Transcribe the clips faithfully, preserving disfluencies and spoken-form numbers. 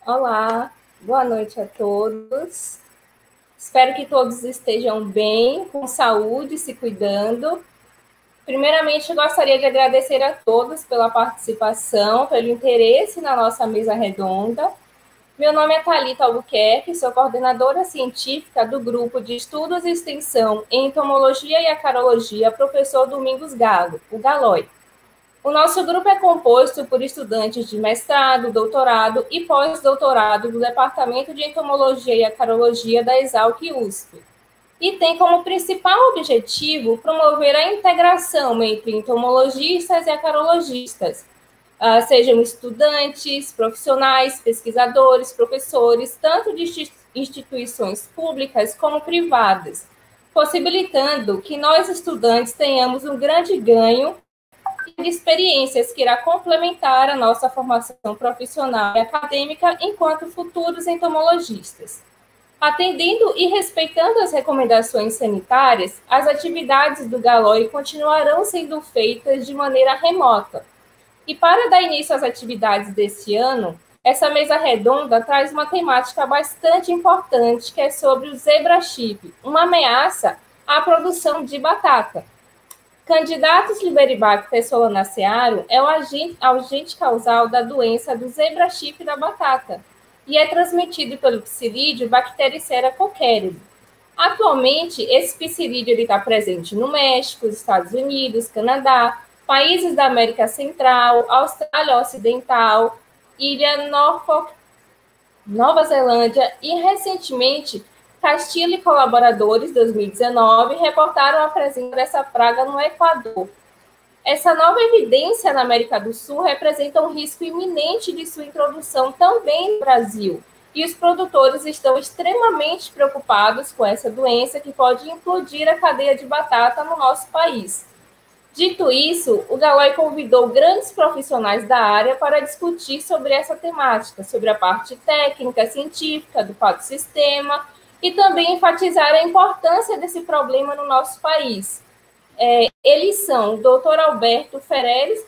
Olá, boa noite a todos. Espero que todos estejam bem, com saúde, se cuidando. Primeiramente, gostaria de agradecer a todos pela participação, pelo interesse na nossa mesa redonda. Meu nome é Thalita Albuquerque, sou coordenadora científica do Grupo de Estudos e Extensão em Entomologia e Acarologia, professor Domingos Galo, o Galói. O nosso grupo é composto por estudantes de mestrado, doutorado e pós-doutorado do Departamento de Entomologia e Acarologia da Exalc U S P e tem como principal objetivo promover a integração entre entomologistas e acarologistas, uh, sejam estudantes, profissionais, pesquisadores, professores, tanto de instituições públicas como privadas, possibilitando que nós, estudantes, tenhamos um grande ganho de experiências que irá complementar a nossa formação profissional e acadêmica enquanto futuros entomologistas. Atendendo e respeitando as recomendações sanitárias, as atividades do Galói continuarão sendo feitas de maneira remota. E para dar início às atividades desse ano, essa mesa redonda traz uma temática bastante importante, que é sobre o zebrachip, uma ameaça à produção de batata. Candidatus liberibacter solanacearum é o agente, agente causal da doença do zebrachip da batata e é transmitido pelo psilídeo Bactericera coqueribus. Atualmente, esse psilídeo está presente no México, Estados Unidos, Canadá, países da América Central, Austrália Ocidental, Ilha Norfolk, Nova Zelândia e, recentemente, Castilho e colaboradores, dois mil e dezenove, reportaram a presença dessa praga no Equador. Essa nova evidência na América do Sul representa um risco iminente de sua introdução também no Brasil, e os produtores estão extremamente preocupados com essa doença que pode implodir a cadeia de batata no nosso país. Dito isso, o Galói convidou grandes profissionais da área para discutir sobre essa temática, sobre a parte técnica, científica do pato-sistema, e também enfatizar a importância desse problema no nosso país. É, eles são o doutor Alberto Fereres.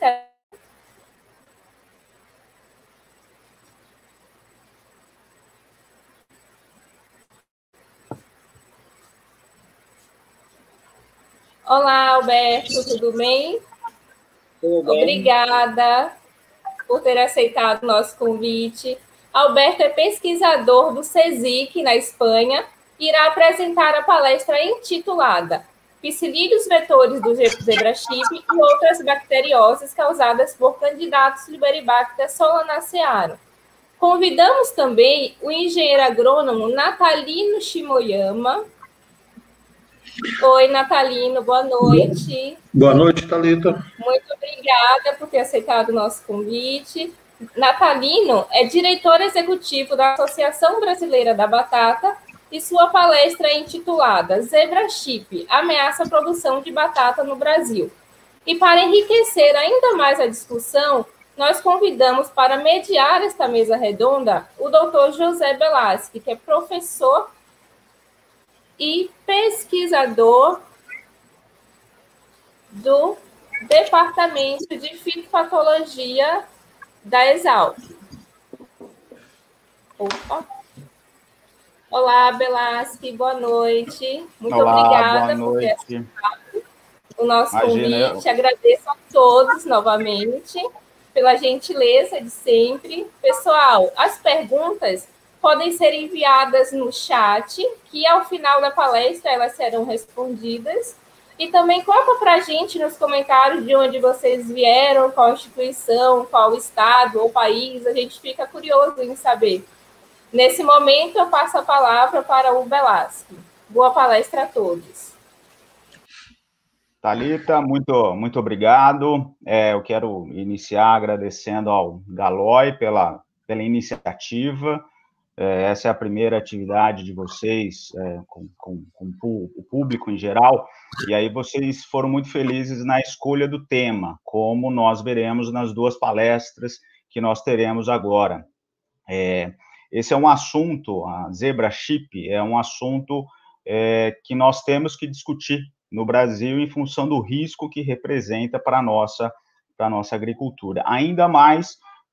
Olá, Alberto, tudo bem? Tudo bem. Obrigada por ter aceitado o nosso convite. Alberto é pesquisador do CSIC, na Espanha, e irá apresentar a palestra intitulada Psilídeos vetores do zebrachip e outras bacterioses causadas por Candidatus liberibacter solanacearum. Convidamos também o engenheiro agrônomo Natalino Shimoyama. Oi, Natalino, boa noite. Boa noite, Thalita. Muito obrigada por ter aceitado o nosso convite. Natalino é diretor executivo da Associação Brasileira da Batata e sua palestra é intitulada Zebrachip, ameaça a produção de batata no Brasil. E para enriquecer ainda mais a discussão, nós convidamos para mediar esta mesa redonda o doutor José Velasque, que é professor e pesquisador do Departamento de Fitopatologia da Exalc. Opa. Olá, Velasque, boa noite. Muito Olá, obrigada boa por ter aceitado o nosso Imagina, convite. Eu... Agradeço a todos novamente pela gentileza de sempre. Pessoal, as perguntas podem ser enviadas no chat, que ao final da palestra elas serão respondidas. E também conta para a gente nos comentários de onde vocês vieram, qual instituição, qual estado ou país. A gente fica curioso em saber. Nesse momento, eu passo a palavra para o Velasque. Boa palestra a todos. Thalita, muito, muito obrigado. É, eu quero iniciar agradecendo ao Galói pela, pela iniciativa. É, essa é a primeira atividade de vocês é, com, com, com o público em geral, e aí vocês foram muito felizes na escolha do tema, como nós veremos nas duas palestras que nós teremos agora. É, esse é um assunto, a zebrachip, é um assunto é, que nós temos que discutir no Brasil em função do risco que representa para a nossa, para a nossa agricultura. Ainda mais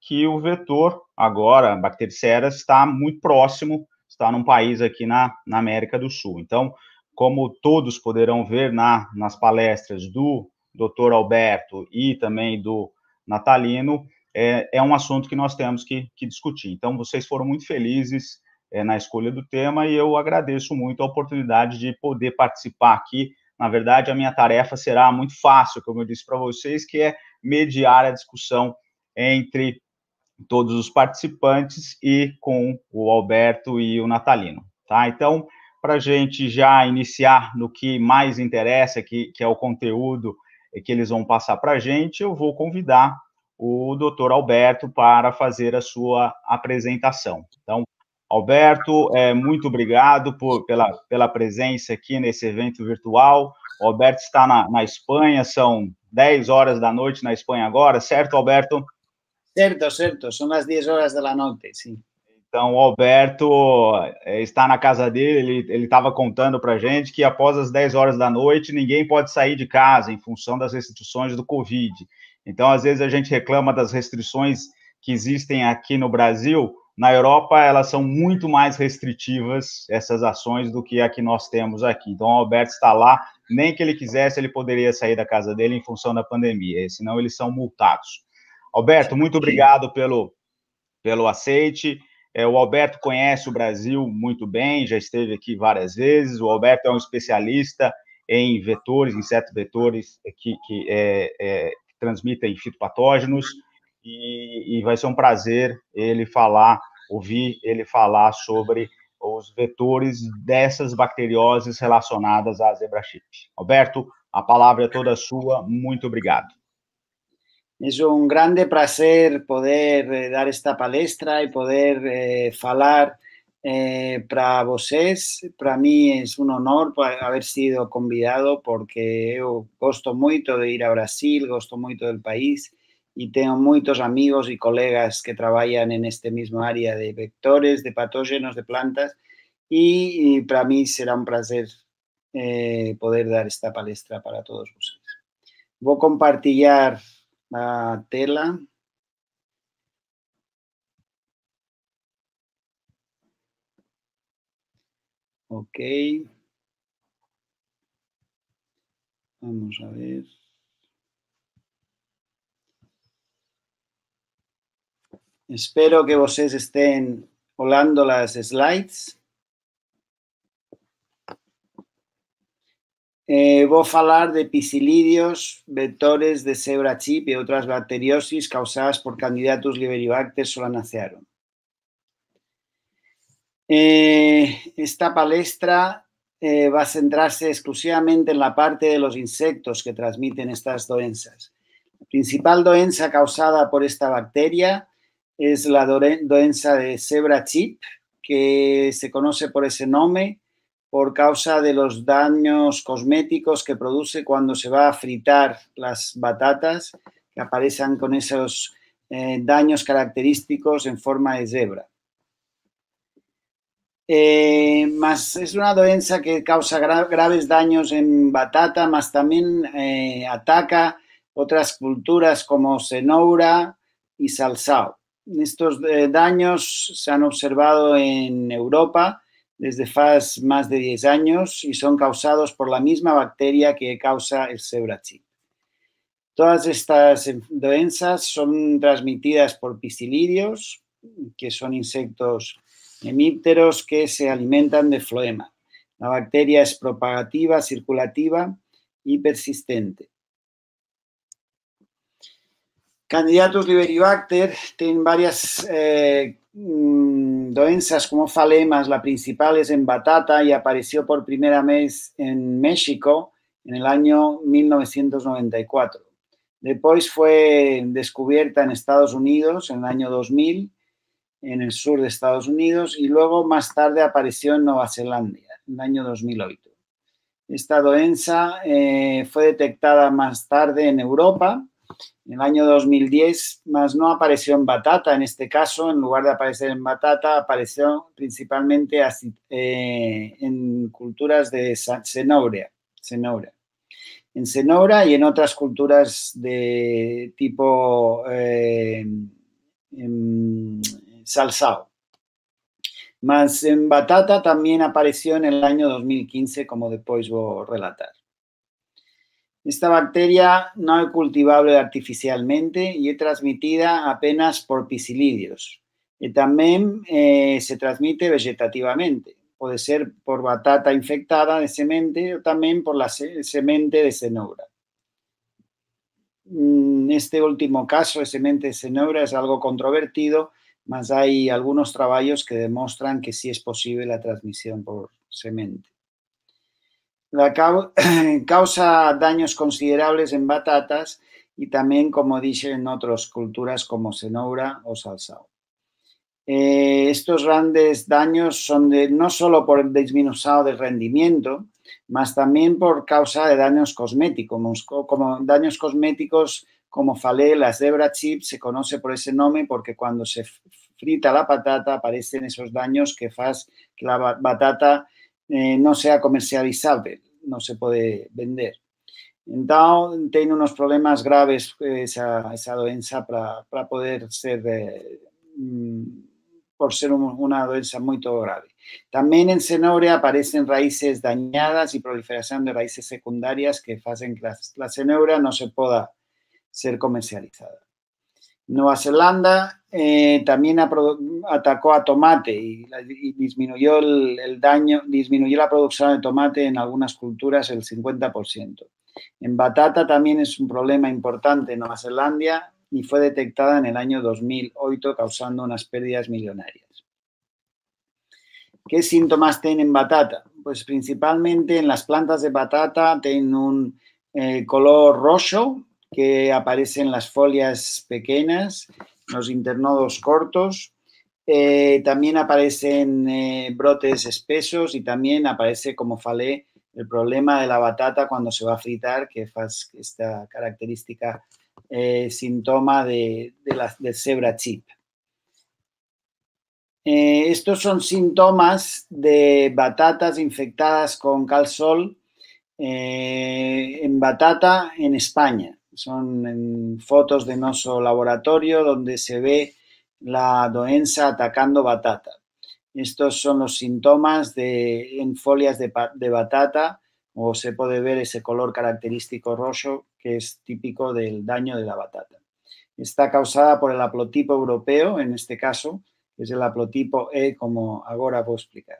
que o vetor, agora, Bactericera, está muito próximo, está num país aqui na, na América do Sul. Então, como todos poderão ver na, nas palestras do doutor Alberto e também do Natalino, é, é um assunto que nós temos que, que discutir. Então, vocês foram muito felizes é, na escolha do tema e eu agradeço muito a oportunidade de poder participar aqui. Na verdade, a minha tarefa será muito fácil, como eu disse para vocês, que é mediar a discussão entre todos os participantes e com o Alberto e o Natalino, tá? Então, para a gente já iniciar no que mais interessa, que, que é o conteúdo que eles vão passar para a gente, eu vou convidar o doutor Alberto para fazer a sua apresentação. Então, Alberto, é, muito obrigado por, pela, pela presença aqui nesse evento virtual. O Alberto está na, na Espanha, são dez horas da noite na Espanha agora, certo, Alberto? Certo, certo, são as dez horas da noite, sim. Então, o Alberto está na casa dele, ele estava contando para a gente que após as dez horas da noite, ninguém pode sair de casa em função das restrições do Covid. Então, às vezes, a gente reclama das restrições que existem aqui no Brasil. Na Europa, elas são muito mais restritivas, essas ações, do que a que nós temos aqui. Então, o Alberto está lá, nem que ele quisesse, ele poderia sair da casa dele em função da pandemia, senão eles são multados. Alberto, muito obrigado pelo, pelo aceite. É, o Alberto conhece o Brasil muito bem, já esteve aqui várias vezes. O Alberto é um especialista em vetores, insetos vetores que, que, é, é, que transmitem fitopatógenos, e, e vai ser um prazer ele falar, ouvir ele falar sobre os vetores dessas bacterioses relacionadas à zebrachip. Alberto, a palavra é toda sua, muito obrigado. Es un grande placer poder eh, dar esta palestra y poder eh, falar eh, para vocês. Para mí es un honor haber sido convidado porque eu gosto moito de ir a Brasil, gosto moito del país y tengo muchos amigos y colegas que trabajan en este mismo área de vectores, de patógenos, de plantas y, y para mí será un placer eh, poder dar esta palestra para todos vosotros. Voy a compartir la tela. Ok. Vamos a ver. Espero que vocês estén olhando las slides. Eh, voy a falar de piscilídeos, vectores de zebrachip y otras bacteriosis causadas por Candidatus liberibacter solanacearum. Eh, esta palestra eh, va a centrarse exclusivamente en la parte de los insectos que transmiten estas doenças. La principal doença causada por esta bacteria es la doença de zebrachip, que se conoce por ese nombre por causa de los daños cosméticos que produce cuando se va a fritar las batatas, que aparecen con esos eh, daños característicos en forma de zebra. Eh, más es una doença que causa gra graves daños en batata, más también eh, ataca otras culturas como cenoura y salsao. Estos eh, daños se han observado en Europa desde hace más de diez años y son causados por la misma bacteria que causa el zebrachip. Todas estas doenças son transmitidas por piscilídeos, que son insectos hemípteros que se alimentan de floema. La bacteria es propagativa, circulativa y persistente. Candidatus liberibacter tiene varias eh, doenças como falemas. La principal es en batata y apareció por primera vez en México en el año mil novecientos noventa y cuatro. Después fue descubierta en Estados Unidos en el año dos mil, en el sur de Estados Unidos, y luego más tarde apareció en Nueva Zelanda en el año dos mil ocho. Esta doença eh, fue detectada más tarde en Europa en el año dos mil diez, mas no apareció en batata. En este caso, en lugar de aparecer en batata, apareció principalmente así, eh, en culturas de cenoura, cenoura. En cenoura y en otras culturas de tipo eh, en salsao. Mas en batata también apareció en el año dos mil quince, como después voy a relatar. Esta bacteria no es cultivable artificialmente y es transmitida apenas por piscilidios. Y también eh, se transmite vegetativamente. Puede ser por batata infectada de semente o también por la se semente de cenoura. En este último caso, de semente de cenoura, es algo controvertido, mas hay algunos trabajos que demuestran que sí es posible la transmisión por semente. La causa daños considerables en batatas y también, como dije, en otras culturas como cenoura o salsao. Eh, estos grandes daños son de, no solo por el disminución del rendimiento, mas también por causa de daños cosméticos, como, como daños cosméticos, como falé, la zebra chip se conoce por ese nombre porque cuando se frita la patata aparecen esos daños que hacen que la batata eh, no sea comercializable, no se puede vender. Entonces, tiene unos problemas graves esa, esa doença para, para poder ser, eh, por ser un, una doença muy grave. También en cenoura aparecen raíces dañadas y proliferación de raíces secundarias que hacen que la, la cenoura no se pueda ser comercializada. Nueva Zelanda eh, también atacó a tomate y, y disminuyó el, el daño, disminuyó la producción de tomate en algunas culturas el cincuenta por ciento. En batata también es un problema importante en Nueva Zelanda y fue detectada en el año dos mil ocho causando unas pérdidas millonarias. ¿Qué síntomas tienen batata? Pues principalmente en las plantas de batata tienen un eh, color rojo que aparece en las folias pequeñas, los internodos cortos. Eh, también aparecen eh, brotes espesos y también aparece, como falé, el problema de la batata cuando se va a fritar, que es esta característica eh, síntoma de, de la de zebra chip. Eh, estos son síntomas de batatas infectadas con calsol eh, en batata en España. Son en fotos de nuestro laboratorio donde se ve la doença atacando batata. Estos son los síntomas de, en folias de, de batata, o se puede ver ese color característico rojo que es típico del daño de la batata. Está causada por el haplotipo europeo, en este caso, que es el haplotipo E, como ahora voy a explicar.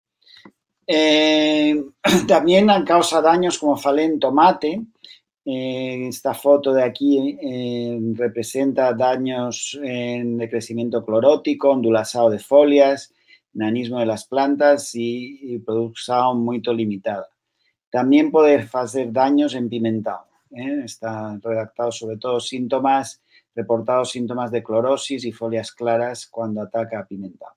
Eh, también causa daños, como falé, en tomate. Eh, esta foto de aquí eh, representa daños en el crecimiento clorótico, ondulación de folias, nanismo de las plantas y, y producción muy limitada. También puede hacer daños en pimentado. ¿eh? Está redactado sobre todo síntomas, reportados síntomas de clorosis y folias claras cuando ataca a pimentado.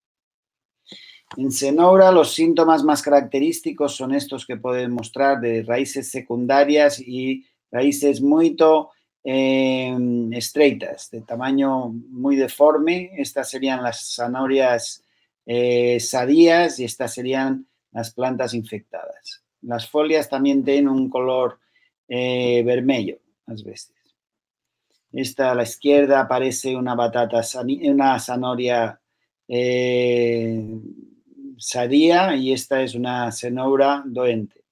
En cenoura los síntomas más característicos son estos que pueden mostrar de raíces secundarias y raíces muy eh, estreitas, de tamaño muy deforme. Estas serían las zanahorias eh, sadías y estas serían las plantas infectadas. Las folias también tienen un color eh, vermelho, a veces. Esta a la izquierda aparece una batata, una zanahoria eh, sadía y esta es una cenoura doente.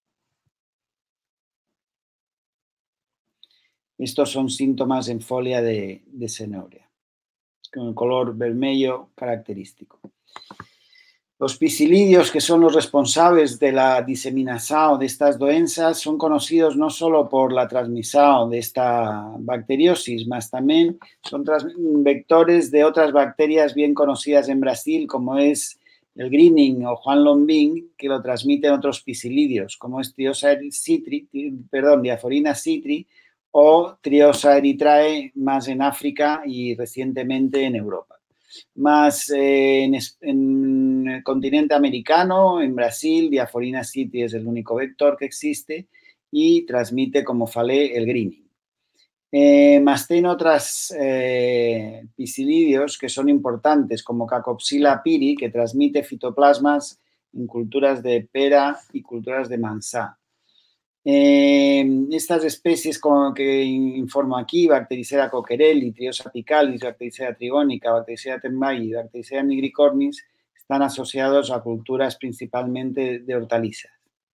Estos son síntomas en folia de, de cenoura, con el color vermelho característico. Los piscilidios, que son los responsables de la diseminación de estas doenças, son conocidos no solo por la transmisión de esta bacteriosis, mas también son vectores de otras bacterias bien conocidas en Brasil, como es el greening o Juan Lombín, que lo transmiten otros piscilidios, como es Triosa citri, perdón, Diaphorina citri o Triosa erythrae, más en África y recientemente en Europa. Más eh, en, en el continente americano, en Brasil, Diaphorina citri es el único vector que existe y transmite, como falé, el greening. Eh, más tiene otras eh, piscilidios que son importantes, como Cacopsila piri, que transmite fitoplasmas en culturas de pera y culturas de manzá. Eh, estas especies como que informo aquí, Bactericera coquerelli, Triosa picalis, Bactericera trigónica, Bactericera tembayi, Bactericera nigricornis, están asociados a culturas principalmente de hortalizas.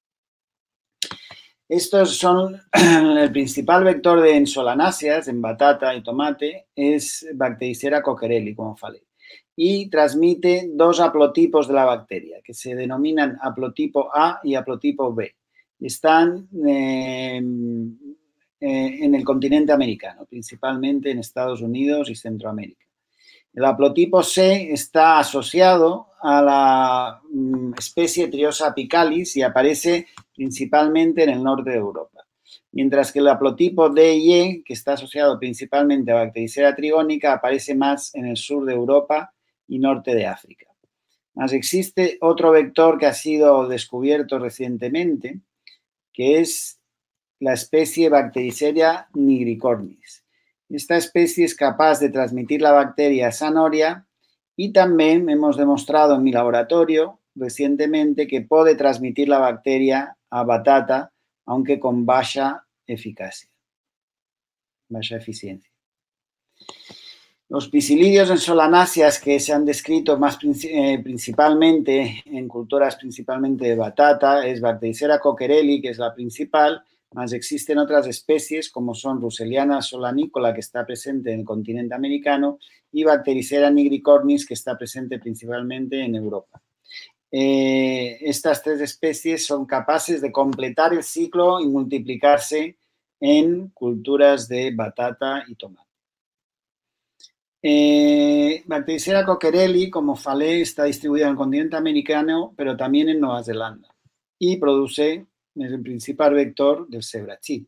Estos son el principal vector de ensolanáceas, en batata y tomate, es Bactericera coquerelli, como falei, y transmite dos haplotipos de la bacteria, que se denominan haplotipo A y haplotipo B. Están eh, eh, en el continente americano, principalmente en Estados Unidos y Centroamérica. El haplotipo C está asociado a la mm, especie Triosa apicalis y aparece principalmente en el norte de Europa. Mientras que el haplotipo D y E, que está asociado principalmente a Bactericera trigónica, aparece más en el sur de Europa y norte de África. Más existe otro vector que ha sido descubierto recientemente, que es la especie Bactericera nigricornis. Esta especie es capaz de transmitir la bacteria Sanoria y también hemos demostrado en mi laboratorio recientemente que puede transmitir la bacteria a batata, aunque con baja eficacia, baja eficiencia. Los pisilidios en solanáceas que se han descrito más eh, principalmente en culturas principalmente de batata es Bactericera coquerelli, que es la principal, más existen otras especies como son Russelliana solanicola, que está presente en el continente americano, y Bactericera nigricornis, que está presente principalmente en Europa. Eh, estas tres especies son capaces de completar el ciclo y multiplicarse en culturas de batata y tomate. Eh, Bactericera coquerelli, como falei, está distribuida en el continente americano, pero también en Nueva Zelanda, y produce, es el principal vector del zebrachi.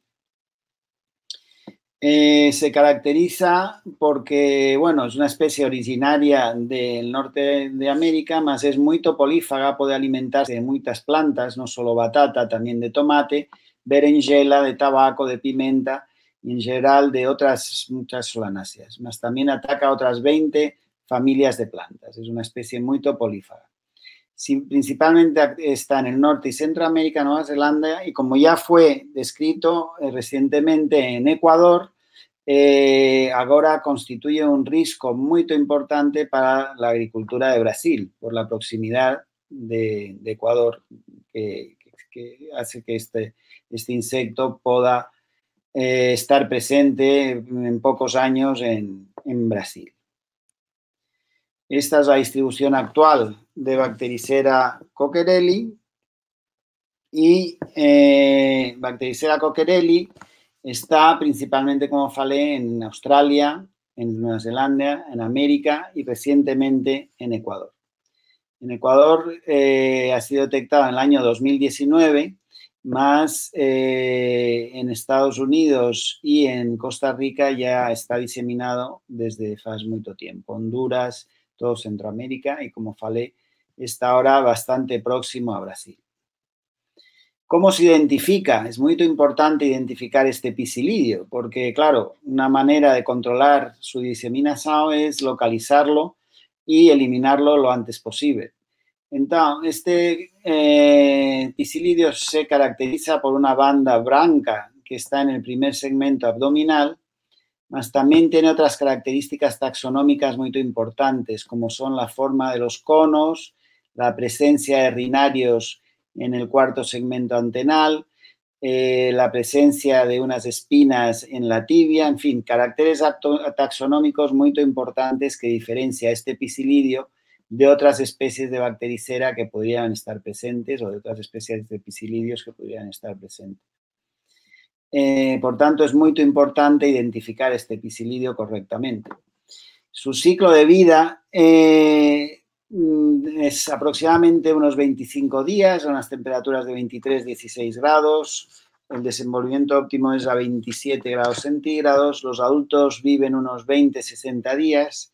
Eh, se caracteriza porque, bueno, es una especie originaria del norte de América, más es muy polífaga, puede alimentarse de muchas plantas, no solo batata, también de tomate, berenjela, de tabaco, de pimienta, y en general de otras muchas solanáceas. Más también ataca a otras veinte familias de plantas. Es una especie muy polífaga. Sí, principalmente está en el norte y Centroamérica, Nueva Zelanda, y como ya fue descrito eh, recientemente en Ecuador, eh, ahora constituye un riesgo muy importante para la agricultura de Brasil, por la proximidad de, de Ecuador, que, que hace que este, este insecto pueda eh, estar presente en pocos años en, en Brasil. Esta es la distribución actual de Bactericera coquerelli y eh, Bactericera coquerelli está principalmente, como falei, en Australia, en Nueva Zelanda, en América y recientemente en Ecuador. En Ecuador eh, ha sido detectado en el año dos mil diecinueve, más eh, en Estados Unidos y en Costa Rica ya está diseminado desde hace mucho tiempo. Honduras, todo Centroamérica y, como falei, está ahora bastante próximo a Brasil. ¿Cómo se identifica? Es muy importante identificar este pisilidio porque, claro, una manera de controlar su diseminación es localizarlo y eliminarlo lo antes posible. Entonces, este eh, pisilidio se caracteriza por una banda blanca que está en el primer segmento abdominal, mas también tiene otras características taxonómicas muy importantes, como son la forma de los conos, la presencia de rinarios en el cuarto segmento antenal, eh, la presencia de unas espinas en la tibia, en fin, caracteres taxonómicos muy importantes que diferencia este pisilidio de otras especies de Bactericera que podrían estar presentes o de otras especies de pisilidios que podrían estar presentes. Eh, por tanto, es muy importante identificar este pisilidio correctamente. Su ciclo de vida eh, es aproximadamente unos veinticinco días, a unas temperaturas de veintitrés a dieciséis grados. El desenvolvimiento óptimo es a veintisiete grados centígrados. Los adultos viven unos veinte a sesenta días.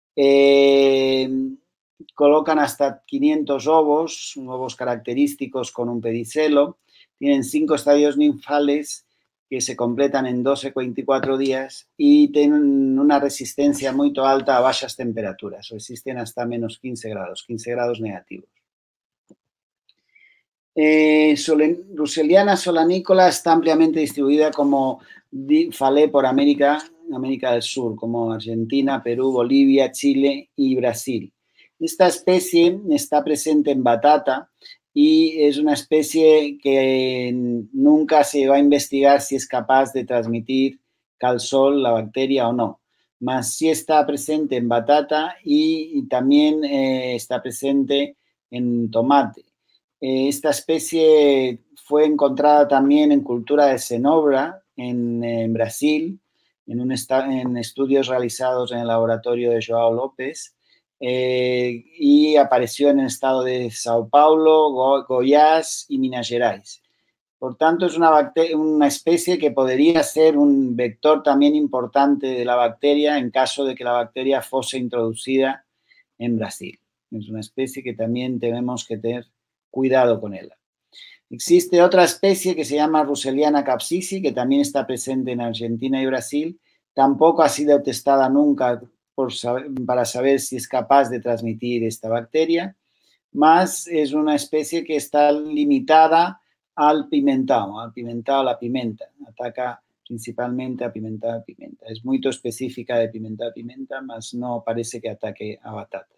Eh, colocan hasta quinientos ovos, ovos característicos con un pedicelo. Tienen cinco estadios ninfales que se completan en doce a veinticuatro días y tienen una resistencia muy alta a bajas temperaturas, resisten hasta menos quince grados, quince grados negativos. Eh, Russelliana solanicola está ampliamente distribuida, como falé, por América, América del Sur, como Argentina, Perú, Bolivia, Chile y Brasil. Esta especie está presente en batata y es una especie que nunca se va a investigar si es capaz de transmitir calsol, la bacteria, o no. Mas sí está presente en batata y, y también eh, está presente en tomate. Esta especie fue encontrada también en cultura de cenoura en, en Brasil, en, un en, estudios realizados en el laboratorio de João López, eh, y apareció en el estado de Sao Paulo, Go Goiás y Minas Gerais. Por tanto, es una, una especie que podría ser un vector también importante de la bacteria en caso de que la bacteria fuese introducida en Brasil. Es una especie que también tenemos que tener cuidado con ella. Existe otra especie que se llama Russelliana capsicii, que también está presente en Argentina y Brasil. Tampoco ha sido testada nunca por saber, para saber si es capaz de transmitir esta bacteria, mas es una especie que está limitada al pimentado, al pimentado, a la pimenta. Ataca principalmente a pimentado a pimenta. Es muy específica de pimentado a pimenta, mas no parece que ataque a batata.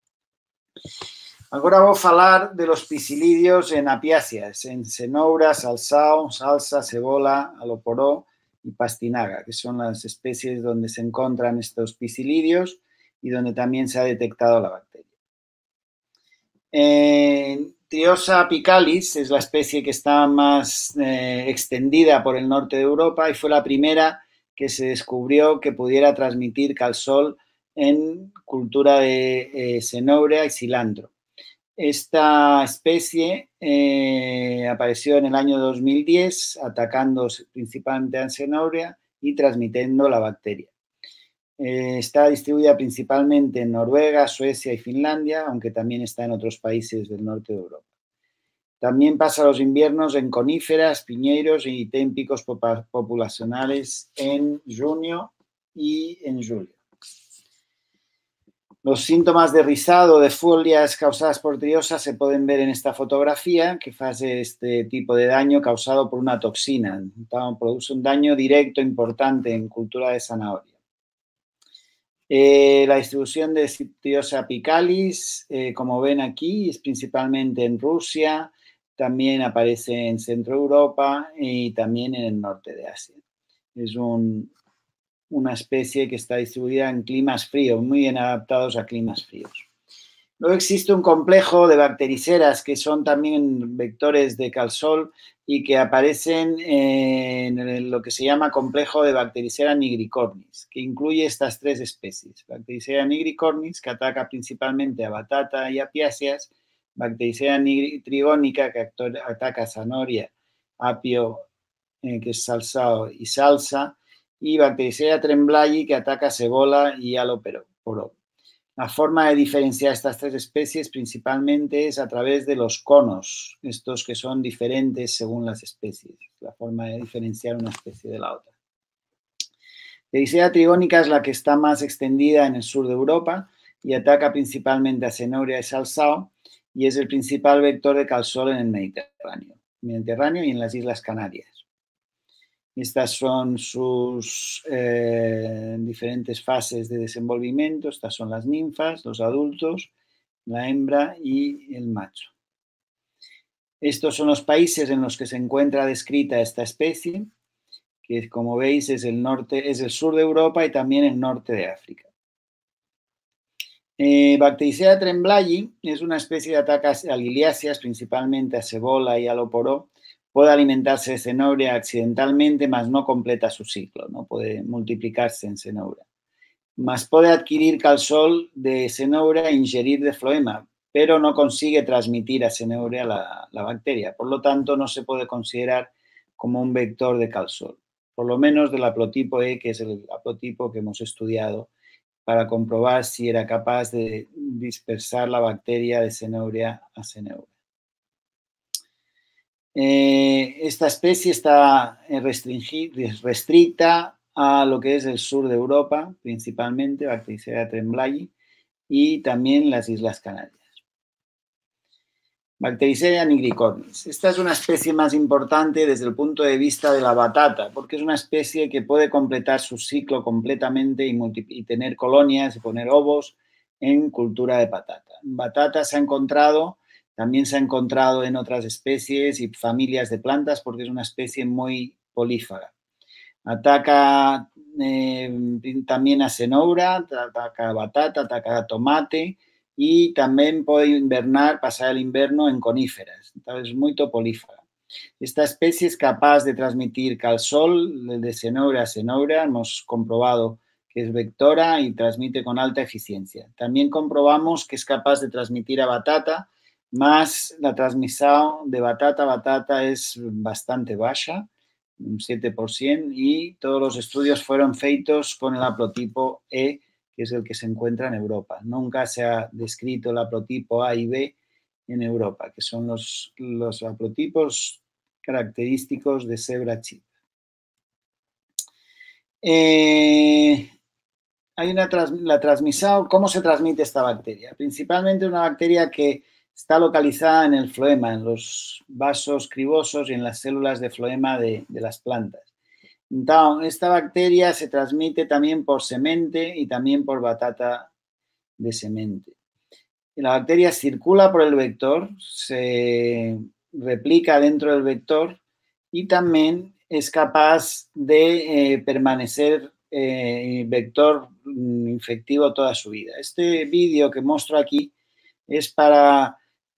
Agora vou falar de los piscilidios en apiáceas, en cenoura, salsao, salsa, cebola, aloporó y pastinaga, que son las especies donde se encuentran estos piscilidios y donde también se ha detectado la bacteria. Eh, Triosa apicalis es la especie que está más eh, extendida por el norte de Europa y fue la primera que se descubrió que pudiera transmitir calsol en cultura de eh, cenoura y cilantro. Esta especie eh, apareció en el año dos mil diez, atacando principalmente a cenoura y transmitiendo la bacteria. Eh, está distribuida principalmente en Noruega, Suecia y Finlandia, aunque también está en otros países del norte de Europa. También pasa los inviernos en coníferas, piñeiros y témpicos populacionales en junio y en julio. Los síntomas de rizado de folias causadas por triosa se pueden ver en esta fotografía, que hace este tipo de daño causado por una toxina. Produce un daño directo importante en cultura de zanahoria. Eh, la distribución de Triosa apicalis, eh, como ven aquí, es principalmente en Rusia, también aparece en Centro Europa y también en el norte de Asia. Es un, una especie que está distribuida en climas fríos, muy bien adaptados a climas fríos. Luego existe un complejo de bactericeras que son también vectores de calsol y que aparecen en lo que se llama complejo de Bactericera nigricornis, que incluye estas tres especies. Bactericera nigricornis, que ataca principalmente a batata y apiáceas, Bactericera trigónica, que ataca a zanahoria, apio, eh, que es salsao, y salsa, y Bactericera tremblayi, que ataca a cebola y aloporó. La forma de diferenciar estas tres especies principalmente es a través de los conos, estos que son diferentes según las especies, la forma de diferenciar una especie de la otra. Bactericera trigónica es la que está más extendida en el sur de Europa y ataca principalmente a cenoura y salsao y es el principal vector de calsol en el Mediterráneo, Mediterráneo y en las Islas Canarias. Estas son sus eh, diferentes fases de desenvolvimiento. Estas son las ninfas, los adultos, la hembra y el macho. Estos son los países en los que se encuentra descrita esta especie, que como veis es el norte, es el sur de Europa y también el norte de África. Eh, Bactericera tremblayi es una especie de atacas a liliáceas, principalmente a cebola y aloporó. Puede alimentarse de cenoura accidentalmente, mas no completa su ciclo, no puede multiplicarse en cenoura. Mas puede adquirir calsol de cenoura e ingerir de floema, pero no consigue transmitir a cenoura la, la bacteria. Por lo tanto, no se puede considerar como un vector de calsol, por lo menos del haplotipo E, que es el haplotipo que hemos estudiado para comprobar si era capaz de dispersar la bacteria de cenoura a cenoura. Eh, esta especie está restricta a lo que es el sur de Europa, principalmente Bactericera tremblayi, y también las Islas Canarias. Bactericeria nigricornis. Esta es una especie más importante desde el punto de vista de la batata, porque es una especie que puede completar su ciclo completamente y, y tener colonias y poner ovos en cultura de batata. Batata se ha encontrado, también se ha encontrado en otras especies y familias de plantas porque es una especie muy polífaga. Ataca eh, también a cenoura, ataca a batata, ataca a tomate, y también puede invernar, pasar el invierno en coníferas. Entonces, es muy polífaga. Esta especie es capaz de transmitir calsol de cenoura a cenoura. Hemos comprobado que es vectora y transmite con alta eficiencia. También comprobamos que es capaz de transmitir a batata, más la transmisión de batata a batata es bastante baja, un siete por ciento, y todos los estudios fueron feitos con el haplotipo E, que es el que se encuentra en Europa. Nunca se ha descrito el haplotipo A y B en Europa, que son los, los haplotipos característicos de Zebra chip. Eh, hay una la transmisión. ¿Cómo se transmite esta bacteria? Principalmente una bacteria que está localizada en el floema, en los vasos cribosos y en las células de floema de, de las plantas. Entonces, esta bacteria se transmite también por semente y también por batata de semente. La bacteria circula por el vector, se replica dentro del vector y también es capaz de eh, permanecer eh, vector infectivo toda su vida. Este vídeo que muestro aquí es para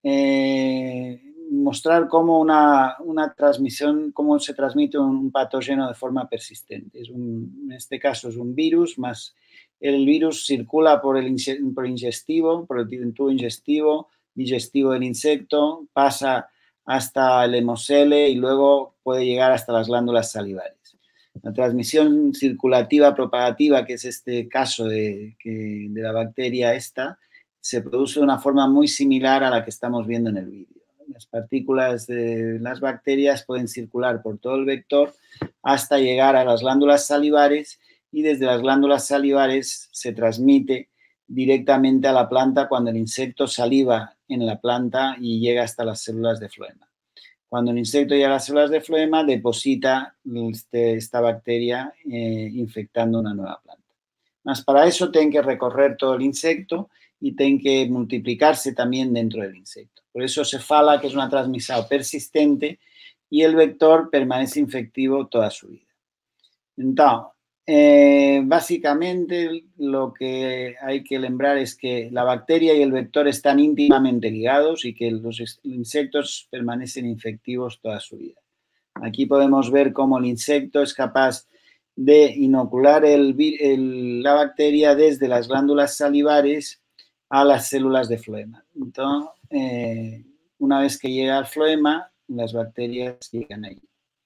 eh, mostrar cómo una, una transmisión, cómo se transmite un patógeno de forma persistente. Es un, en este caso es un virus, más el virus circula por el por ingestivo, por el tubo ingestivo, digestivo del insecto, pasa hasta el hemocele y luego puede llegar hasta las glándulas salivares. La transmisión circulativa propagativa, que es este caso de, que, de la bacteria esta, se produce de una forma muy similar a la que estamos viendo en el vídeo. Las partículas de las bacterias pueden circular por todo el vector hasta llegar a las glándulas salivares y desde las glándulas salivares se transmite directamente a la planta cuando el insecto saliva en la planta y llega hasta las células de floema. Cuando el insecto llega a las células de floema, deposita este, esta bacteria eh, infectando una nueva planta. Más para eso tienen que recorrer todo el insecto y tienen que multiplicarse también dentro del insecto. Por eso se fala que es una transmisión persistente y el vector permanece infectivo toda su vida. Entonces, eh, básicamente lo que hay que lembrar es que la bacteria y el vector están íntimamente ligados y que los insectos permanecen infectivos toda su vida. Aquí podemos ver cómo el insecto es capaz de inocular el, el, la bacteria desde las glándulas salivares a las células de floema. Entonces, eh, una vez que llega al floema, las bacterias llegan allí.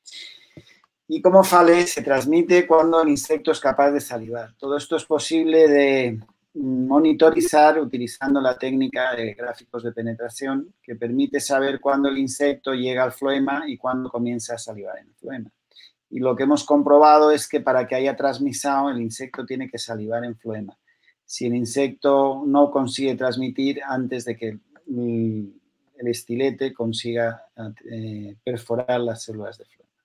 Y como falei, se transmite cuando el insecto es capaz de salivar. Todo esto es posible de monitorizar utilizando la técnica de gráficos de penetración que permite saber cuándo el insecto llega al floema y cuándo comienza a salivar en el floema. Y lo que hemos comprobado es que para que haya transmisión, el insecto tiene que salivar en floema. Si el insecto no consigue transmitir antes de que el estilete consiga eh, perforar las células de floema.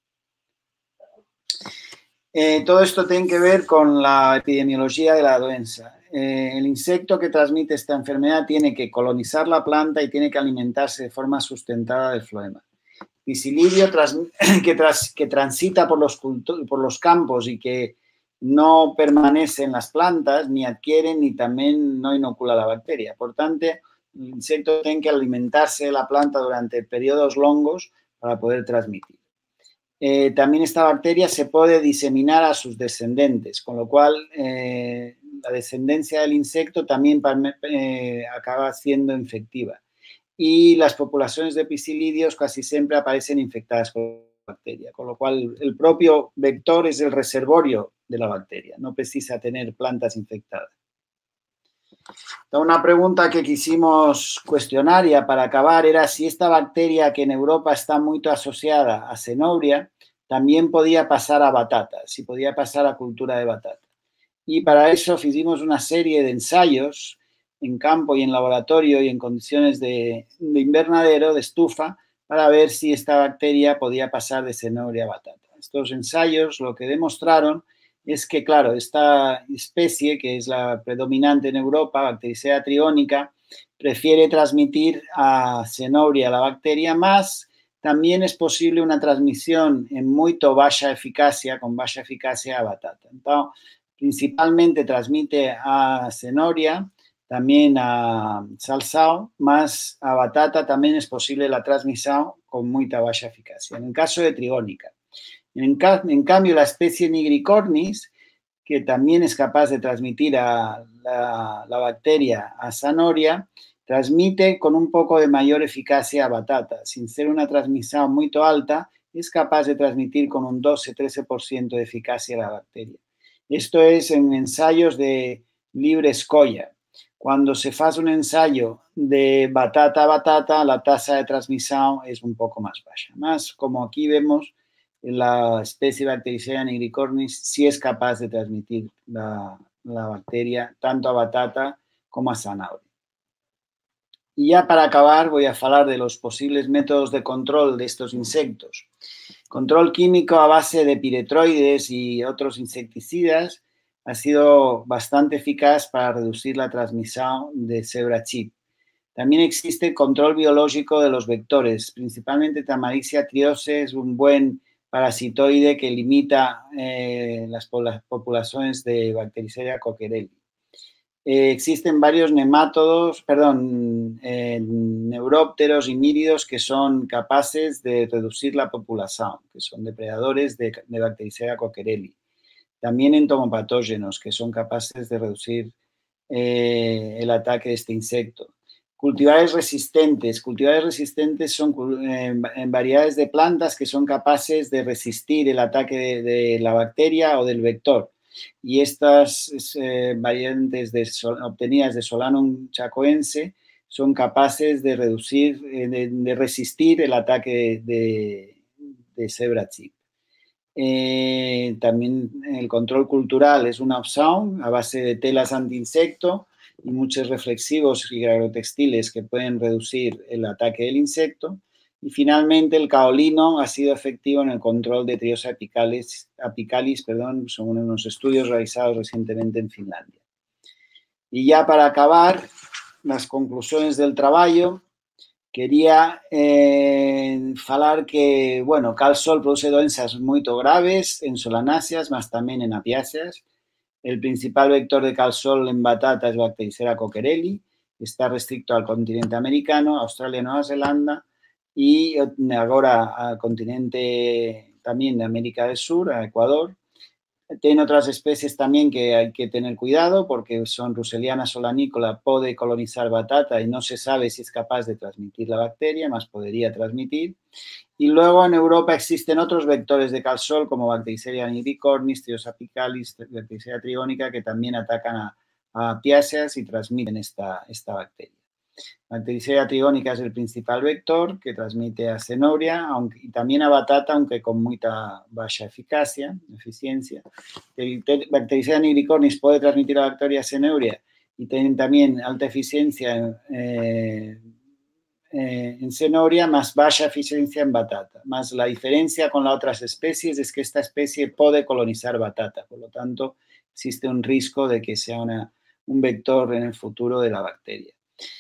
Eh, todo esto tiene que ver con la epidemiología de la doença. Eh, el insecto que transmite esta enfermedad tiene que colonizar la planta y tiene que alimentarse de forma sustentada del floema. Pisilidio tras, que, tras, que transita por los, por los campos y que no permanece en las plantas, ni adquiere ni también no inocula la bacteria. Por tanto, el insecto tiene que alimentarse de la planta durante periodos longos para poder transmitir. Eh, también esta bacteria se puede diseminar a sus descendentes, con lo cual eh, la descendencia del insecto también eh, acaba siendo infectiva. Y las poblaciones de pisilidios casi siempre aparecen infectadas con la bacteria, con lo cual el propio vector es el reservorio de la bacteria, no precisa tener plantas infectadas. Una pregunta que quisimos cuestionar y para acabar era si esta bacteria que en Europa está muy asociada a cenouria también podía pasar a batata, si podía pasar a cultura de batata. Y para eso hicimos una serie de ensayos en campo y en laboratorio y en condiciones de, de invernadero, de estufa, para ver si esta bacteria podía pasar de zanahoria a batata. Estos ensayos lo que demostraron es que, claro, esta especie, que es la predominante en Europa, Bacterizea triónica, prefiere transmitir a zanahoria la bacteria, más también es posible una transmisión en muy baja eficacia, con baja eficacia a batata. Entonces, principalmente transmite a zanahoria, también a salsao, más a batata también es posible la transmisión con muy baja eficacia. En el caso de triónica. En, en cambio, la especie nigricornis, que también es capaz de transmitir a la, la bacteria a zanahoria, transmite con un poco de mayor eficacia a batata. Sin ser una transmisión muy alta, es capaz de transmitir con un doce a trece por ciento de eficacia a la bacteria. Esto es en ensayos de libre escolla. Cuando se hace un ensayo de batata a batata, la tasa de transmisión es un poco más baja. Más, como aquí vemos, la especie Bacterizea nigricornis sí es capaz de transmitir la, la bacteria tanto a batata como a zanahoria. Y ya para acabar voy a hablar de los posibles métodos de control de estos insectos. Control químico a base de piretroides y otros insecticidas ha sido bastante eficaz para reducir la transmisión de cebra chip. También existe control biológico de los vectores, principalmente Tamarixia triose es un buen parasitoide que limita eh, las poblaciones de Bacterizia coquerelli. Eh, existen varios nemátodos, perdón, eh, neurópteros y míridos que son capaces de reducir la población, que son depredadores de, de Bacterizia coquerelli. También entomopatógenos, que son capaces de reducir eh, el ataque de este insecto. Cultivares resistentes. Cultivares resistentes son eh, en variedades de plantas que son capaces de resistir el ataque de, de la bacteria o del vector. Y estas eh, variantes de sol, obtenidas de Solanum chacoense son capaces de reducir, eh, de, de resistir el ataque de, de cebra chip. Eh, también el control cultural es una opción a base de telas anti-insecto y muchos reflexivos y agrotextiles que pueden reducir el ataque del insecto. Y finalmente el caolino ha sido efectivo en el control de Triosa apicalis, apicalis perdón, según unos estudios realizados recientemente en Finlandia. Y ya para acabar, las conclusiones del trabajo, quería eh, falar que, bueno, cal sol produce doenças muy graves en solanáceas, mas también en apiáceas. El principal vector de cal sol en batata es Bacterizia coquerelli, está restricto al continente americano, Australia, Nueva Zelanda y ahora al continente también de América del Sur, a Ecuador. Tiene otras especies también que hay que tener cuidado porque son Russelliana solanícola, puede colonizar batata y no se sabe si es capaz de transmitir la bacteria, más podría transmitir. Y luego en Europa existen otros vectores de cal sol como Bacterizia nigricornis, Triosa apicalis, Bacterizia triónica que también atacan a, a piáceas y transmiten esta, esta bacteria. Bacterizia triónica es el principal vector que transmite a zanahoria aunque, y también a batata, aunque con muy baja eficacia, eficiencia. Bacterizia nigricornis puede transmitir a la bacteria a zanahoria y tienen también alta eficiencia eh, eh, en zanahoria, más baja eficiencia en batata. Más la diferencia con las otras especies es que esta especie puede colonizar batata, por lo tanto existe un riesgo de que sea una, un vector en el futuro de la bacteria.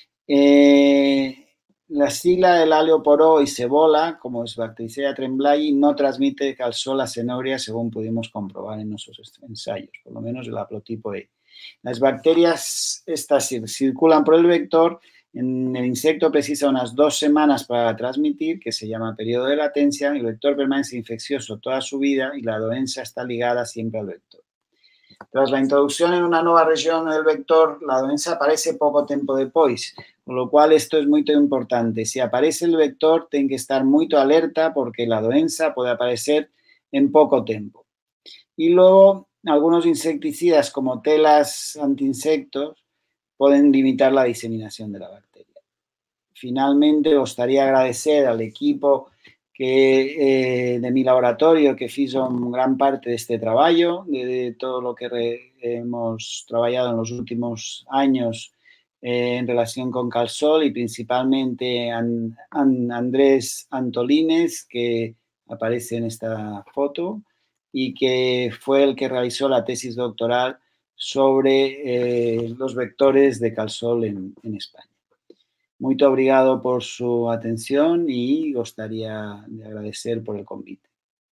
Eh, la sigla del aleoporo y cebola, como es Bacterizia tremblayi, no transmite cal sol a zanahoria, según pudimos comprobar en nuestros ensayos, por lo menos el haplotipo E. Las bacterias estas circulan por el vector, en el insecto precisa unas dos semanas para transmitir, que se llama periodo de latencia, el vector permanece infeccioso toda su vida y la doença está ligada siempre al vector. Tras la introducción en una nueva región del vector, la doença aparece poco tiempo después, con lo cual esto es muy importante. Si aparece el vector, tiene que estar muy alerta porque la doença puede aparecer en poco tiempo. Y luego, algunos insecticidas como telas antiinsectos pueden limitar la diseminación de la bacteria. Finalmente, me gustaría agradecer al equipo que, eh, de mi laboratorio que hizo gran parte de este trabajo, de, de todo lo que re, hemos trabajado en los últimos años eh, en relación con Calsol y principalmente An, An, Andrés Antolines, que aparece en esta foto y que fue el que realizó la tesis doctoral sobre eh, los vectores de Calsol en, en España. Muito obrigado por su atención y gostaria de agradecer por el convite.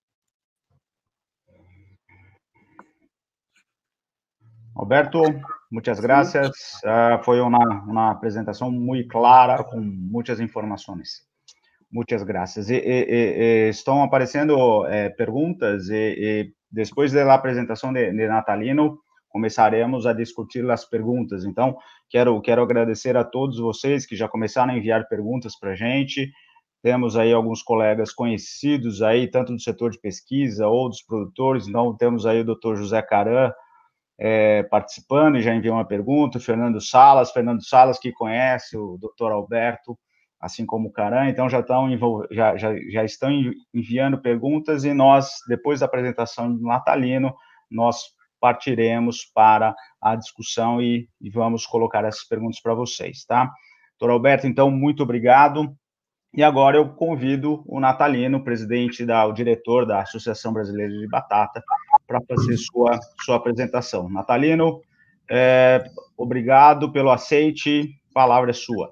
Alberto, muchas gracias. Uh, foi uma, uma apresentação muito clara, com muitas informações. Muitas graças. E, e, e, estão aparecendo é, perguntas e, e depois da apresentação de, de Natalino, começaremos a discutir as perguntas. Então, quero, quero agradecer a todos vocês que já começaram a enviar perguntas para a gente. Temos aí alguns colegas conhecidos aí, tanto do setor de pesquisa ou dos produtores. Então, temos aí o doutor José Caran, É, participando e já enviou uma pergunta, o Fernando Salas, Fernando Salas que conhece o doutor Alberto, assim como o Caran, então já estão, já, já, já estão enviando perguntas e nós, depois da apresentação do Natalino, nós partiremos para a discussão e, e vamos colocar essas perguntas para vocês, tá? Doutor Alberto, então, muito obrigado. E agora eu convido o Natalino, presidente, da, o diretor da Associação Brasileira de Batata, para fazer sua, sua apresentação. Natalino, é, obrigado pelo aceite, a palavra é sua.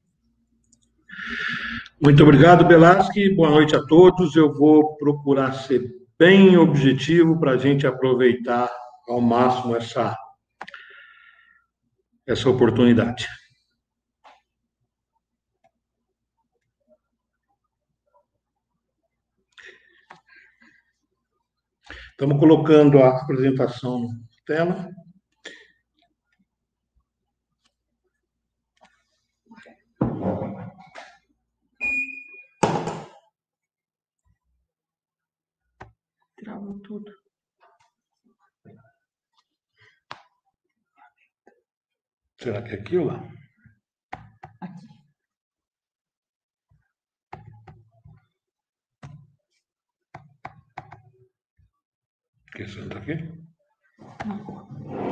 Muito obrigado, Belasque, boa noite a todos. Eu vou procurar ser bem objetivo para a gente aproveitar ao máximo essa, essa oportunidade. Estamos colocando a apresentação na tela. Travou tudo. Será que é aqui ou lá? Aqui. Quer sentar aqui? Não.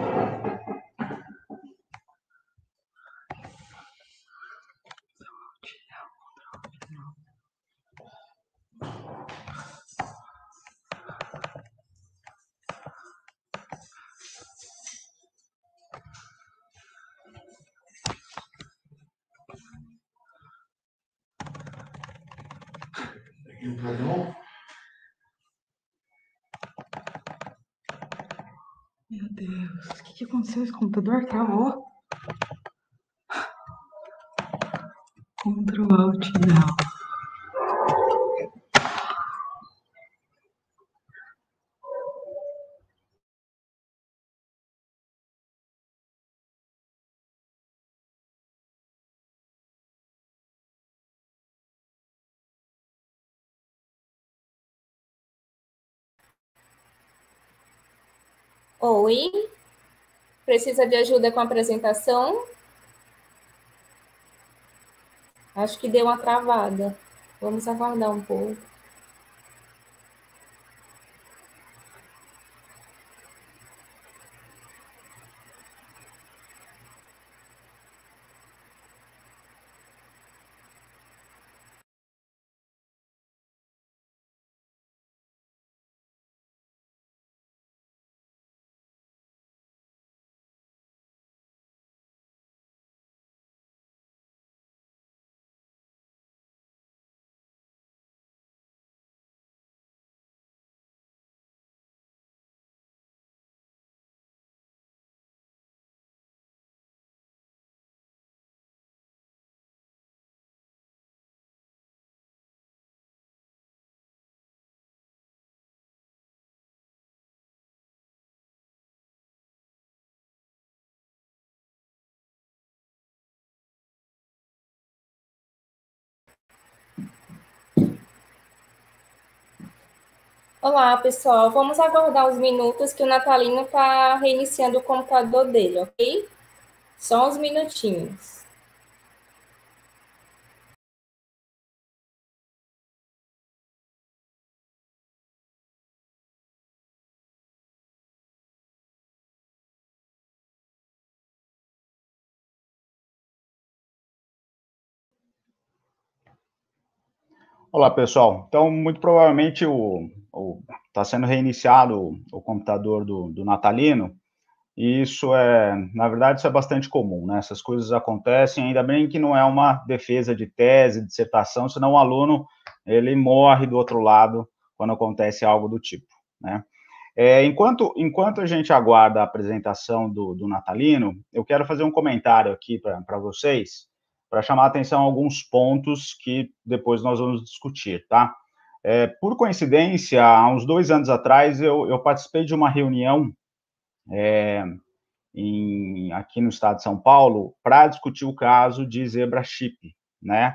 Meu Deus, o que, que aconteceu? Esse computador travou. Ctrl Alt não. Oi, precisa de ajuda com a apresentação? Acho que deu uma travada. Vamos aguardar um pouco. Olá, pessoal. Vamos aguardar uns minutos que o Natalino está reiniciando o computador dele, ok? Só uns minutinhos. Olá, pessoal. Então, muito provavelmente está sendo reiniciado o, o computador do, do Natalino, e isso é, na verdade, isso é bastante comum, né? Essas coisas acontecem, ainda bem que não é uma defesa de tese, dissertação, senão o aluno, ele morre do outro lado quando acontece algo do tipo, né? É, enquanto, enquanto a gente aguarda a apresentação do, do Natalino, eu quero fazer um comentário aqui para vocês, para chamar a atenção a alguns pontos que depois nós vamos discutir, tá? É, por coincidência, há uns dois anos atrás, eu, eu participei de uma reunião é, em, aqui no estado de São Paulo para discutir o caso de Zebra Chip, né?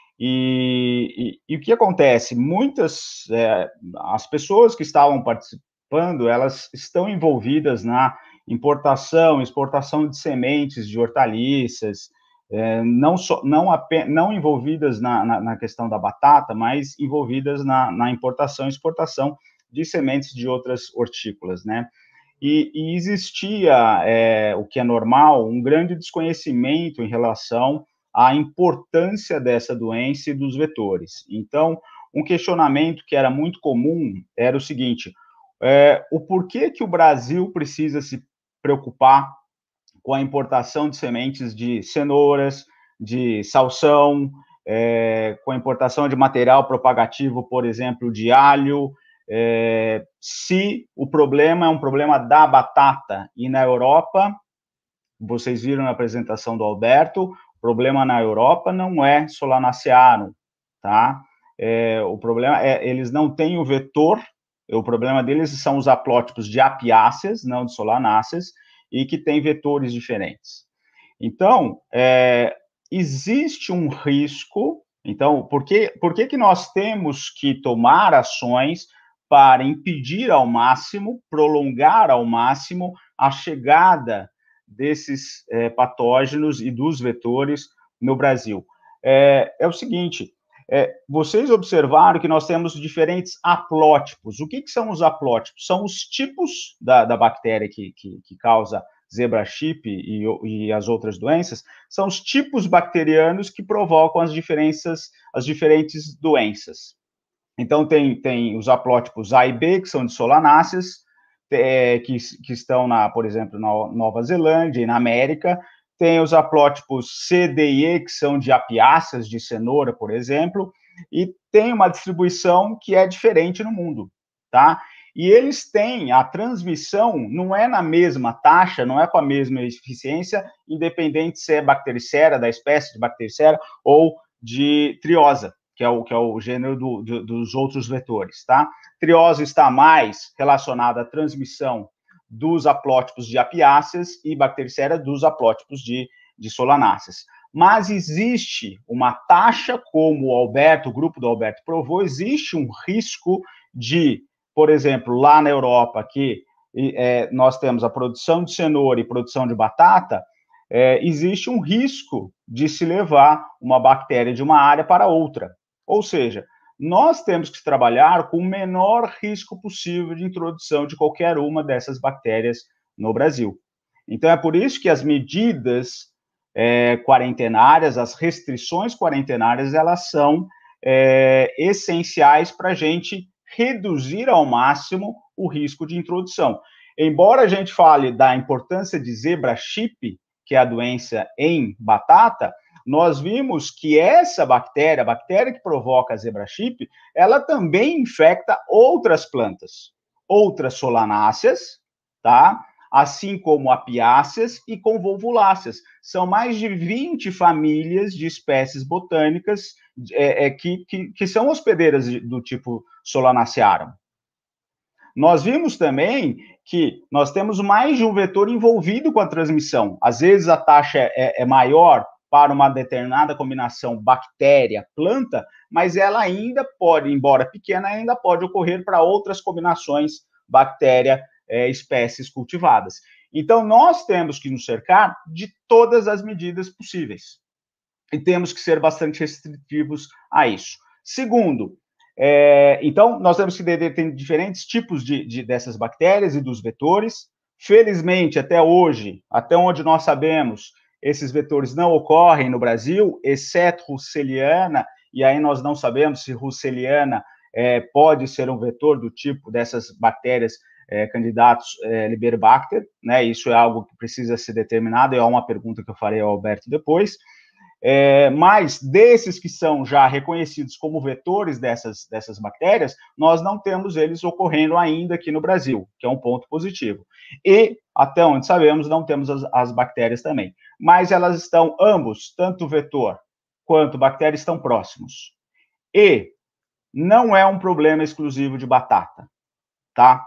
E, e, e o que acontece? Muitas, é, as pessoas que estavam participando, elas estão envolvidas na importação, exportação de sementes de hortaliças, é, não, so, não, apenas, não envolvidas na, na, na questão da batata, mas envolvidas na, na importação e exportação de sementes de outras hortícolas, né? E, e existia, é, o que é normal, um grande desconhecimento em relação à importância dessa doença e dos vetores. Então, um questionamento que era muito comum era o seguinte, é, o porquê que o Brasil precisa se preocupar com a importação de sementes de cenouras, de salsão, é, com a importação de material propagativo, por exemplo, de alho, é, se o problema é um problema da batata, e na Europa, vocês viram na apresentação do Alberto, o problema na Europa não é Solanacearum, tá? É, o problema é, eles não têm o vetor, o problema deles são os haplótipos de apiáceas, não de solanáceas, e que têm vetores diferentes. Então, é, existe um risco, então, por que, por que que nós temos que tomar ações para impedir ao máximo, prolongar ao máximo a chegada desses é, patógenos e dos vetores no Brasil? É, é o seguinte, é, vocês observaram que nós temos diferentes haplótipos. O que, que são os haplótipos? São os tipos da, da bactéria que, que, que causa Zebra Chip e, e as outras doenças, são os tipos bacterianos que provocam as diferenças, as diferentes doenças. Então, tem, tem os haplótipos A e B, que são de solanáceas, é, que, que estão, na, por exemplo, na Nova Zelândia e na América. Tem os haplótipos C, D e E, que são de apiáceas, de cenoura, por exemplo, e tem uma distribuição que é diferente no mundo, tá? E eles têm, a transmissão não é na mesma taxa, não é com a mesma eficiência, independente se é bactericera, da espécie de bactericera, ou de triosa, que é o, que é o gênero do, do, dos outros vetores, tá? Triosa está mais relacionada à transmissão dos haplótipos de apiáceas e bactericera dos haplótipos de, de solanáceas. Mas existe uma taxa, como o Alberto, o grupo do Alberto provou, existe um risco de, por exemplo, lá na Europa, que é, nós temos a produção de cenoura e produção de batata, é, existe um risco de se levar uma bactéria de uma área para outra. Ou seja, nós temos que trabalhar com o menor risco possível de introdução de qualquer uma dessas bactérias no Brasil. Então, é por isso que as medidas é, quarentenárias, as restrições quarentenárias, elas são é, essenciais para a gente reduzir ao máximo o risco de introdução. Embora a gente fale da importância de Zebra Chip, que é a doença em batata, nós vimos que essa bactéria, a bactéria que provoca a Zebra Chip, ela também infecta outras plantas, outras solanáceas, tá? Assim como apiáceas e convolvuláceas. São mais de vinte famílias de espécies botânicas é, é, que, que, que são hospedeiras do tipo Solanacearum. Nós vimos também que nós temos mais de um vetor envolvido com a transmissão. Às vezes a taxa é, é maior para uma determinada combinação bactéria-planta, mas ela ainda pode, embora pequena, ainda pode ocorrer para outras combinações bactéria-espécies é, cultivadas. Então, nós temos que nos cercar de todas as medidas possíveis. E temos que ser bastante restritivos a isso. Segundo, é, então, nós temos que ter diferentes tipos de, de, dessas bactérias e dos vetores. Felizmente, até hoje, até onde nós sabemos, esses vetores não ocorrem no Brasil, exceto Russeliana e aí nós não sabemos se Russeliana é, pode ser um vetor do tipo dessas bactérias é, candidatos é, Liberibacter, né? Isso é algo que precisa ser determinado, é uma pergunta que eu farei ao Alberto depois. É, mas desses que são já reconhecidos como vetores dessas, dessas bactérias, nós não temos eles ocorrendo ainda aqui no Brasil, que é um ponto positivo. E, até onde sabemos, não temos as, as bactérias também. Mas elas estão, ambos, tanto vetor quanto bactéria, estão próximos. E não é um problema exclusivo de batata, tá?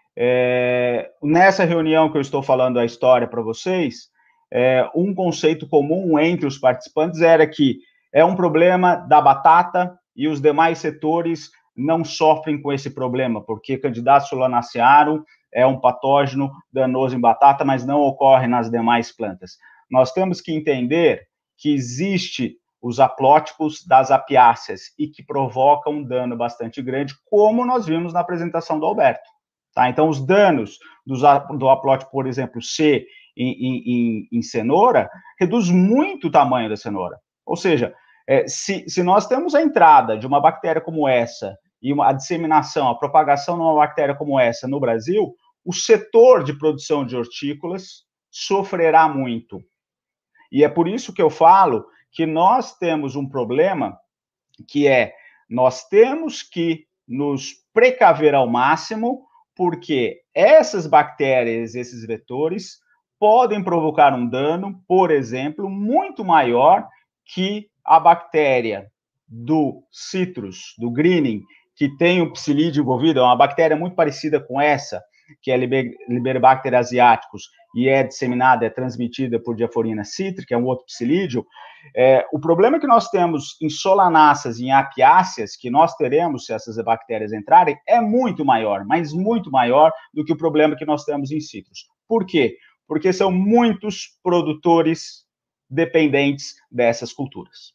É, nessa reunião que eu estou falando a história para vocês, É, um conceito comum entre os participantes era que é um problema da batata e os demais setores não sofrem com esse problema, porque Candidata solanacearum é um patógeno danoso em batata, mas não ocorre nas demais plantas. Nós temos que entender que existe os aplótipos das apiáceas e que provocam um dano bastante grande, como nós vimos na apresentação do Alberto. Tá? Então, os danos dos, do aplótipo, por exemplo, C, Em, em, em cenoura, reduz muito o tamanho da cenoura. Ou seja, é, se, se nós temos a entrada de uma bactéria como essa e uma, a disseminação, a propagação de uma bactéria como essa no Brasil, o setor de produção de hortícolas sofrerá muito. E é por isso que eu falo que nós temos um problema que é, nós temos que nos precaver ao máximo, porque essas bactérias, esses vetores, podem provocar um dano, por exemplo, muito maior que a bactéria do citrus, do greening, que tem o psilídeo envolvido, é uma bactéria muito parecida com essa, que é Liberibacter asiaticus, e é disseminada, é transmitida por Diaphorina citrica, é um outro psilídeo. É, o problema que nós temos em solanáceas e em apiáceas, que nós teremos se essas bactérias entrarem, é muito maior, mas muito maior do que o problema que nós temos em citrus. Por quê? Porque são muitos produtores dependentes dessas culturas.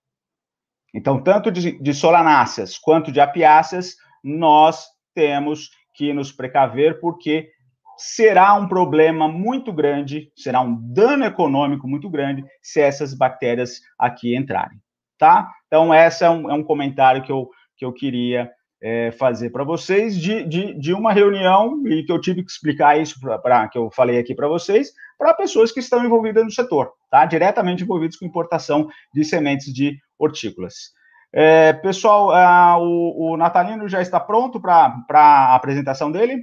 Então, tanto de, de solanáceas quanto de apiáceas, nós temos que nos precaver, porque será um problema muito grande, será um dano econômico muito grande se essas bactérias aqui entrarem, tá? Então, esse é um, é um comentário que eu, que eu queria É, fazer para vocês de, de, de uma reunião, e que eu tive que explicar isso, pra, pra, que eu falei aqui para vocês, para pessoas que estão envolvidas no setor, tá? Diretamente envolvidos com importação de sementes de hortícolas. É, pessoal, ah, o, o Natalino já está pronto para a apresentação dele?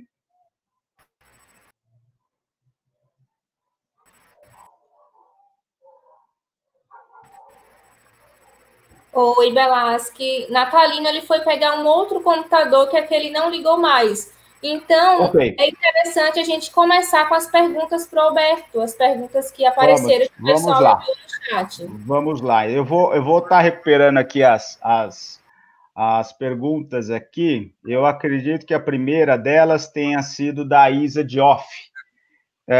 Oi, Belasque. Natalino, ele foi pegar um outro computador que aquele não ligou mais. Então, okay. É interessante a gente começar com as perguntas para o Alberto, as perguntas que apareceram no pessoal lá. No chat. Vamos lá. Eu vou eu vou estar tá recuperando aqui as, as, as perguntas aqui. Eu acredito que a primeira delas tenha sido da Isa Dioff. É,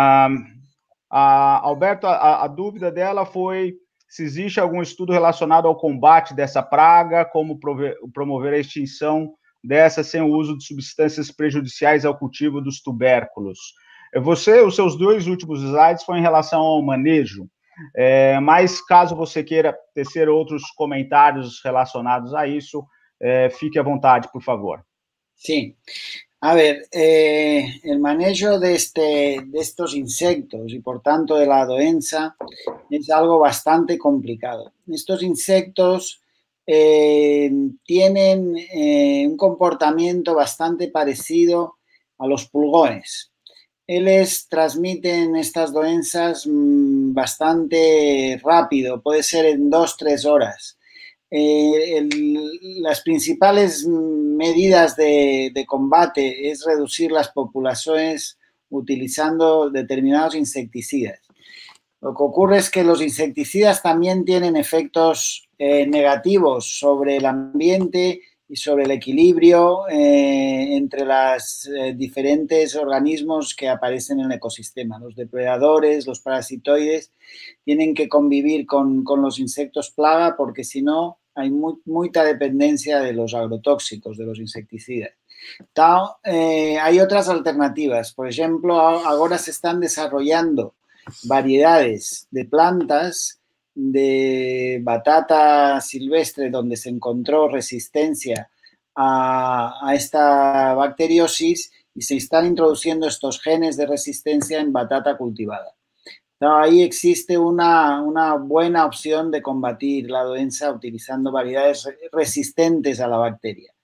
a, Alberto, a, a dúvida dela foi se existe algum estudo relacionado ao combate dessa praga, como promover a extinção dessa sem o uso de substâncias prejudiciais ao cultivo dos tubérculos. Você, os seus dois últimos slides foram em relação ao manejo, é, mas caso você queira tecer outros comentários relacionados a isso, é, fique à vontade, por favor. Sim. A ver, eh, el manejo de, este, de estos insectos y por tanto de la doença es algo bastante complicado. Estos insectos eh, tienen eh, un comportamiento bastante parecido a los pulgones. Ellos transmiten estas doenças bastante rápido, puede ser en dos, tres horas. Eh, el, las principales medidas de, de combate es reducir las poblaciones utilizando determinados insecticidas. Lo que ocurre es que los insecticidas también tienen efectos eh, negativos sobre el ambiente y sobre el equilibrio eh, entre los eh, diferentes organismos que aparecen en el ecosistema. Los depredadores, los parasitoides, tienen que convivir con, con los insectos plaga porque si no hay muy, mucha dependencia de los agrotóxicos, de los insecticidas. Tal, eh, hay otras alternativas. Por ejemplo, ahora se están desarrollando variedades de plantas de batata silvestre donde se encontró resistencia a, a esta bacteriosis y se están introduciendo estos genes de resistencia en batata cultivada. Entonces, ahí existe una, una buena opción de combatir la doença utilizando variedades resistentes a la bacteria.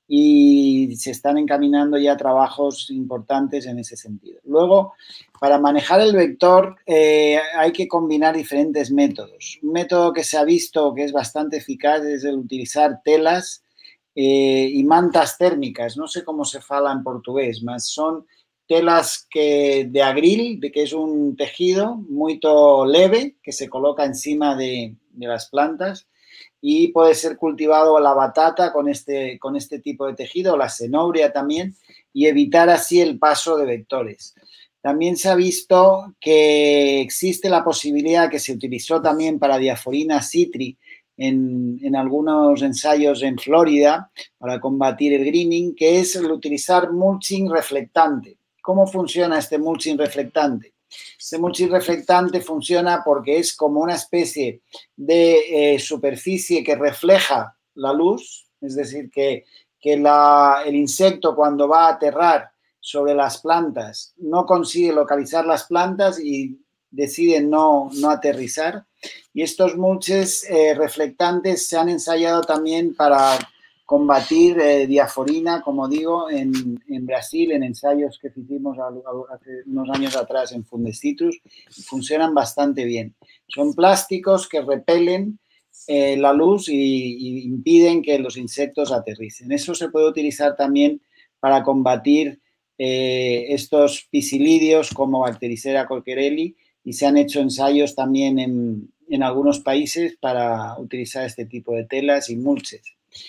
Y se están encaminando ya trabajos importantes en ese sentido. Luego, para manejar el vector eh, hay que combinar diferentes métodos. Un método que se ha visto que es bastante eficaz es el utilizar telas eh, y mantas térmicas. No sé cómo se fala en portugués, mas son telas que, de agril, de que es un tejido muy leve que se coloca encima de, de las plantas. Y puede ser cultivado la batata con este, con este tipo de tejido, la cenobria también, y evitar así el paso de vectores. También se ha visto que existe la posibilidad que se utilizó también para Diaphorina citri en, en algunos ensayos en Florida para combatir el greening, que es el utilizar mulching reflectante. ¿Cómo funciona este mulching reflectante? Este mulching reflectante funciona porque es como una especie de eh, superficie que refleja la luz, es decir, que, que la, el insecto cuando va a aterrar sobre las plantas no consigue localizar las plantas y decide no, no aterrizar. Y estos mulches eh, reflectantes se han ensayado también para combatir eh, diaforina, como digo, en, en Brasil, en ensayos que hicimos hace unos años atrás en Fundecitrus, y funcionan bastante bien. Son plásticos que repelen eh, la luz y, y impiden que los insectos aterricen. Eso se puede utilizar también para combatir eh, estos pisilidios como Bactericera coquerelli, y se han hecho ensayos también en, en algunos países para utilizar este tipo de telas y mulches.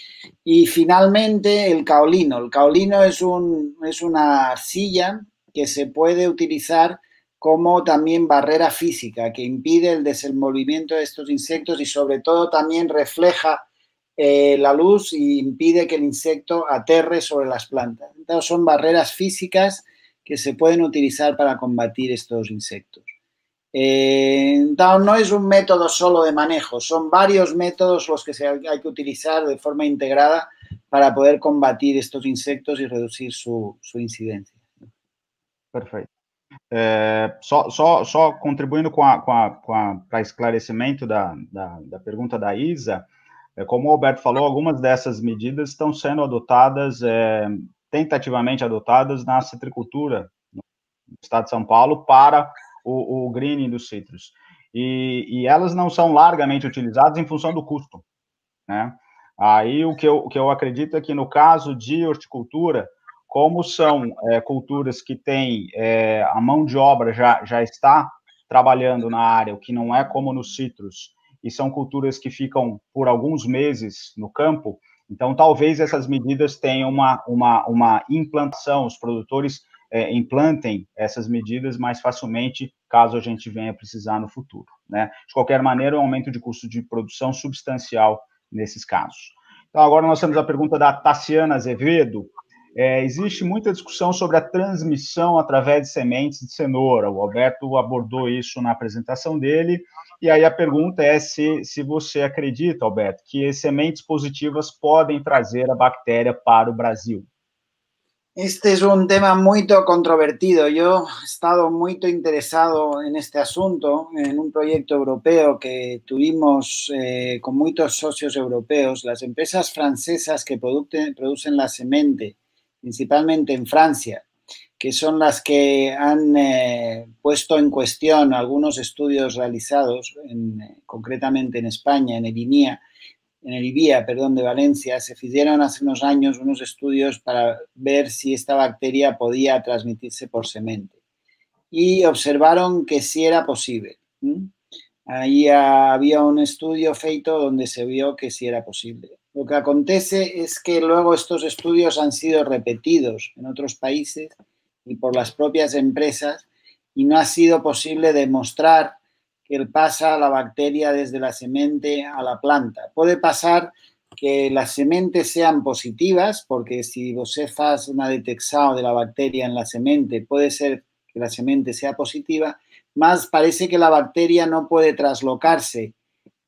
Y finalmente el caolino. El caolino es, un, es una arcilla que se puede utilizar como también barrera física que impide el desenvolvimiento de estos insectos y sobre todo también refleja eh, la luz y impide que el insecto aterre sobre las plantas. Entonces son barreras físicas que se pueden utilizar para combatir estos insectos. Eh, entonces, no es un método solo de manejo, son varios métodos los que se hay que utilizar de forma integrada para poder combatir estos insectos y reducir su, su incidencia. Perfeito. É, só, só, só contribuindo com a, com a, com a, para esclarecimento da, da, da pergunta da Isa, é, como o Alberto falou, algumas dessas medidas estão sendo adotadas, é, tentativamente adotadas na citricultura no estado de São Paulo para o, o greening dos citros. E, e elas não são largamente utilizadas em função do custo, né? Aí o que eu, o que eu acredito é que no caso de horticultura, como são é, culturas que têm é, a mão de obra já, já está trabalhando na área, o que não é como nos citros, e são culturas que ficam por alguns meses no campo, então talvez essas medidas tenham uma, uma, uma implantação, os produtores é, implantem essas medidas mais facilmente, caso a gente venha precisar no futuro, né? De qualquer maneira, um aumento de custo de produção substancial nesses casos. Então, agora nós temos a pergunta da Tassiana Azevedo. É, existe muita discussão sobre a transmissão através de sementes de cenoura. O Alberto abordou isso na apresentação dele. E aí a pergunta é se, se você acredita, Alberto, que as sementes positivas podem trazer a bactéria para o Brasil. Este es un tema muy controvertido. Yo he estado muy interesado en este asunto, en un proyecto europeo que tuvimos eh, con muchos socios europeos. Las empresas francesas que producen, producen la semente, principalmente en Francia, que son las que han eh, puesto en cuestión algunos estudios realizados, en, eh, concretamente en España, en el I N I A, en el I B I A, perdón, de Valencia, se hicieron hace unos años unos estudios para ver si esta bacteria podía transmitirse por semente. Y observaron que sí era posible. ¿Mm? Ahí había un estudio feito donde se vio que sí era posible. Lo que acontece es que luego estos estudios han sido repetidos en otros países y por las propias empresas y no ha sido posible demostrar que pasa la bacteria desde la semente a la planta. Puede pasar que las sementes sean positivas, porque si você faz una detección de la bacteria en la semente, puede ser que la semente sea positiva, mas parece que la bacteria no puede traslocarse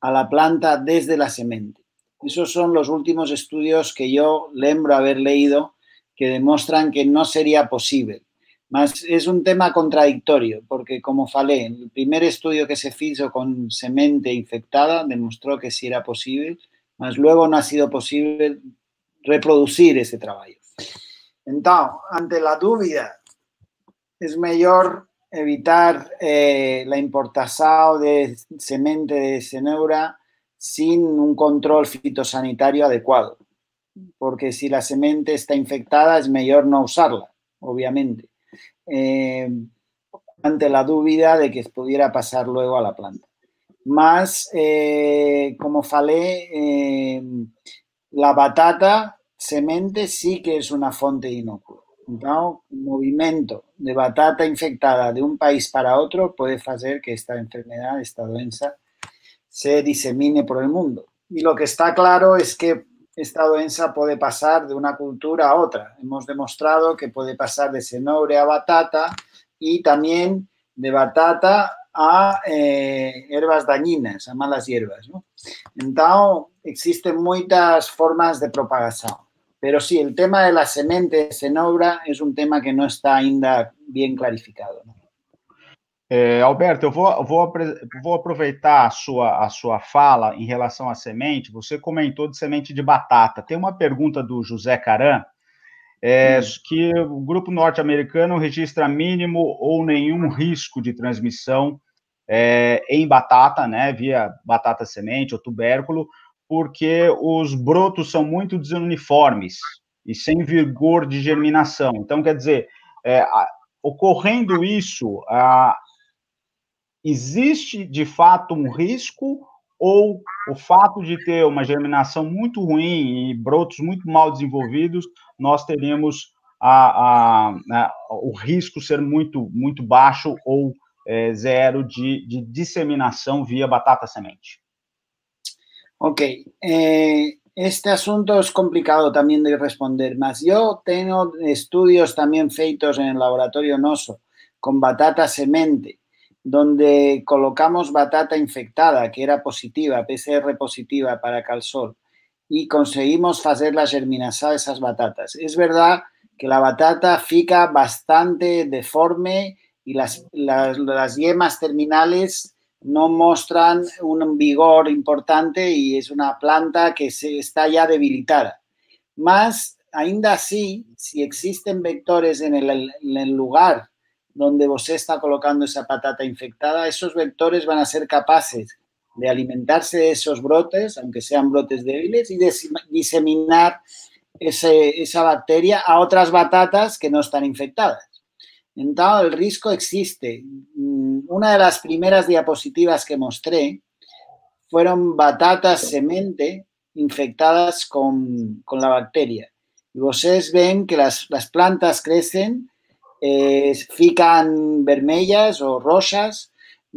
a la planta desde la semente. Esos son los últimos estudios que yo lembro haber leído que demuestran que no sería posible. Mas es un tema contradictorio, porque, como falé, el primer estudio que se hizo con semente infectada demostró que sí era posible, mas luego no ha sido posible reproducir ese trabajo. Entonces, ante la duda, es mejor evitar eh, la importación de semente de cenoura sin un control fitosanitario adecuado, porque si la semente está infectada es mejor no usarla, obviamente, eh, ante la duda de que pudiera pasar luego a la planta. Más, eh, como falé, eh, la batata semente sí que es una fuente de inocuo. Entonces, un movimiento de batata infectada de un país para otro puede hacer que esta enfermedad, esta doença, se disemine por el mundo. Y lo que está claro es que esta doença puede pasar de una cultura a otra. Hemos demostrado que puede pasar de cenoura a batata y también de batata a eh, hierbas dañinas, a malas hierbas, ¿no? Entonces, existen muchas formas de propagación. Pero sí, el tema de la semente de cenoura es un tema que no está ainda bien clarificado, ¿no? É, Alberto, eu vou, eu vou, vou aproveitar a sua, a sua fala em relação à semente. Você comentou de semente de batata. Tem uma pergunta do José Caran, é, hum. que o grupo norte-americano registra mínimo ou nenhum risco de transmissão é, em batata, né, via batata semente ou tubérculo, porque os brotos são muito desuniformes e sem vigor de germinação. Então, quer dizer, é, a, ocorrendo isso, a, existe, de fato, um risco ou o fato de ter uma germinação muito ruim e brotos muito mal desenvolvidos, nós teríamos a, a, a, o risco ser muito, muito baixo ou é, zero de, de disseminação via batata semente? Ok. Eh, este asunto es complicado también de responder, mas yo tengo estudios también feitos en el laboratorio Noso con batata semente, donde colocamos batata infectada, que era positiva, P C R positiva para calzol, y conseguimos hacer la germinación de esas batatas. Es verdad que la batata fica bastante deforme y las, las, las yemas terminales no muestran un vigor importante y es una planta que se está ya debilitada. Más, ainda así, si existen vectores en el, en el lugar donde usted está colocando esa patata infectada, esos vectores van a ser capaces de alimentarse de esos brotes, aunque sean brotes débiles, y de diseminar ese, esa bacteria a otras batatas que no están infectadas. Entonces, el riesgo existe. Una de las primeras diapositivas que mostré fueron batatas semente infectadas con, con la bacteria. Y ustedes ven que las, las plantas crecen, eh, fican vermellas o rojas,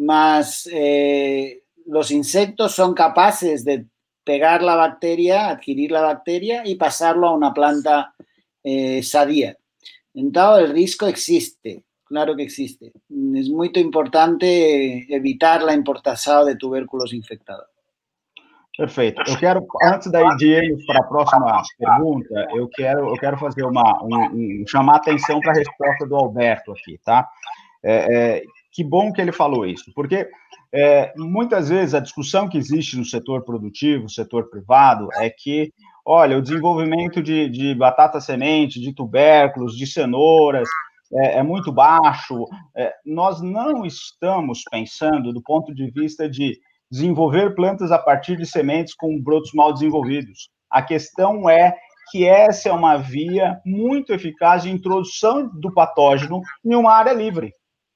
más eh, los insectos son capaces de pegar la bacteria, adquirir la bacteria y pasarlo a una planta eh, sadía. Entonces, el riesgo existe, claro que existe. Es muy importante evitar la importación de tubérculos infectados. Perfeito. Eu quero, antes daí de irmos para a próxima pergunta, eu quero, eu quero fazer uma, um, um, chamar a atenção para a resposta do Alberto aqui, tá? É, é, que bom que ele falou isso, porque é, muitas vezes a discussão que existe no setor produtivo, no setor privado, é que, olha, o desenvolvimento de, de batata semente, de tubérculos, de cenouras, é, é muito baixo. É, nós não estamos pensando do ponto de vista de desenvolver plantas a partir de sementes com brotos mal desenvolvidos. A questão é que essa é uma via muito eficaz de introdução do patógeno em uma área livre.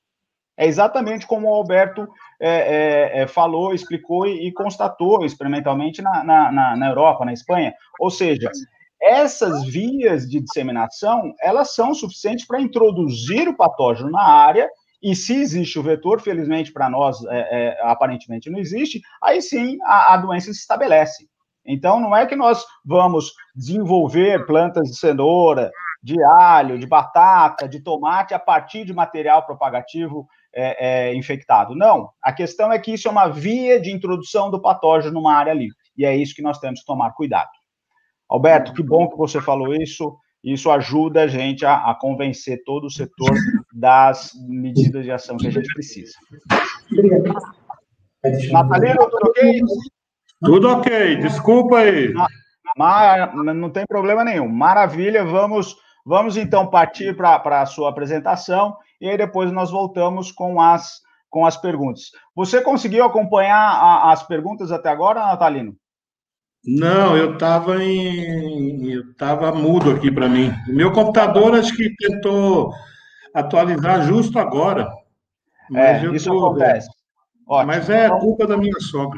É exatamente como o Alberto é, é, falou, explicou e, e constatou experimentalmente na, na, na Europa, na Espanha. Ou seja, essas vias de disseminação, elas são suficientes para introduzir o patógeno na área. E se existe o vetor, felizmente para nós, é, é, aparentemente não existe, aí sim a, a doença se estabelece. Então, não é que nós vamos desenvolver plantas de cenoura de alho, de batata, de tomate, a partir de material propagativo é, é, infectado. Não, a questão é que isso é uma via de introdução do patógeno numa área livre, e é isso que nós temos que tomar cuidado. Alberto, que bom que você falou isso, isso ajuda a gente a, a convencer todo o setor das medidas de ação que a gente precisa. Obrigado. Natalino, tudo ok? Tudo ok, desculpa aí. Mas não tem problema nenhum. Maravilha, vamos, vamos então partir para a sua apresentação e aí depois nós voltamos com as, com as perguntas. Você conseguiu acompanhar a, as perguntas até agora, Natalino? Não, eu estava em, eu estava mudo aqui para mim. O meu computador acho que tentou atualizar justo agora. Mas é, eu isso tô, acontece. É, mas é culpa da minha sogra.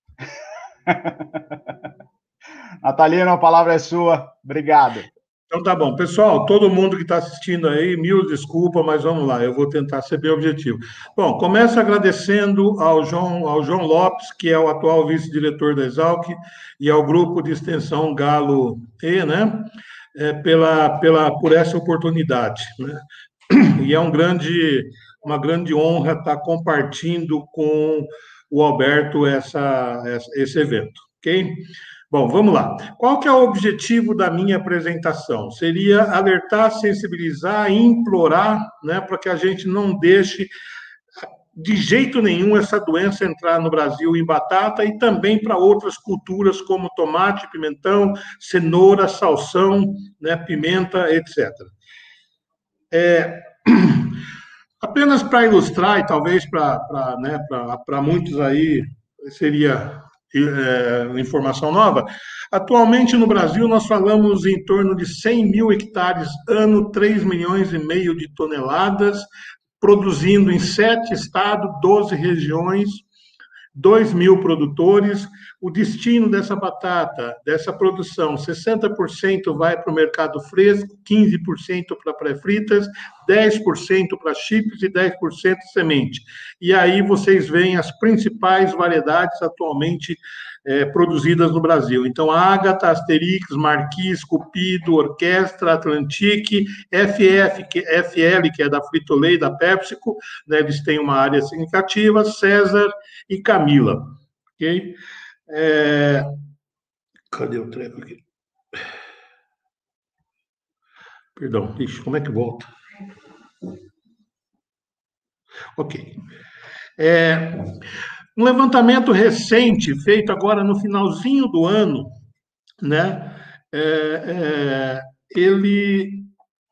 Natalino, a palavra é sua. Obrigado. Então tá bom. Pessoal, todo mundo que está assistindo aí, mil desculpas, mas vamos lá, eu vou tentar ser bem objetivo. Bom, começo agradecendo ao João, ao João Lopes, que é o atual vice-diretor da Exalc, e ao grupo de extensão Galo E, né, é, pela, pela, por essa oportunidade, né? E é um grande, uma grande honra estar compartilhando com o Alberto essa, esse evento, ok? Bom, vamos lá. Qual que é o objetivo da minha apresentação? Seria alertar, sensibilizar e implorar, né, para que a gente não deixe de jeito nenhum essa doença entrar no Brasil em batata e também para outras culturas como tomate, pimentão, cenoura, salsão, né, pimenta, etcétera. É, apenas para ilustrar, e talvez para, né, para muitos aí seria é, informação nova, atualmente no Brasil nós falamos em torno de cem mil hectares ano, três milhões e meio de toneladas, produzindo em sete estados, doze regiões, dois mil produtores. O destino dessa batata, dessa produção, sessenta por cento vai para o mercado fresco, quinze por cento para pré-fritas, dez por cento para chips e dez por cento semente. E aí vocês veem as principais variedades atualmente é, produzidas no Brasil. Então, Ágata, Asterix, Marquis, Cupido, Orquestra, Atlantique, F F, que, F L, que é da Frito-Lay, da PepsiCo, né, eles têm uma área significativa, César e Camila. Ok? É... Cadê o treco aqui? Perdão, ixi, como é que volta? Ok. É... Um levantamento recente, feito agora no finalzinho do ano, né? É, é, ele,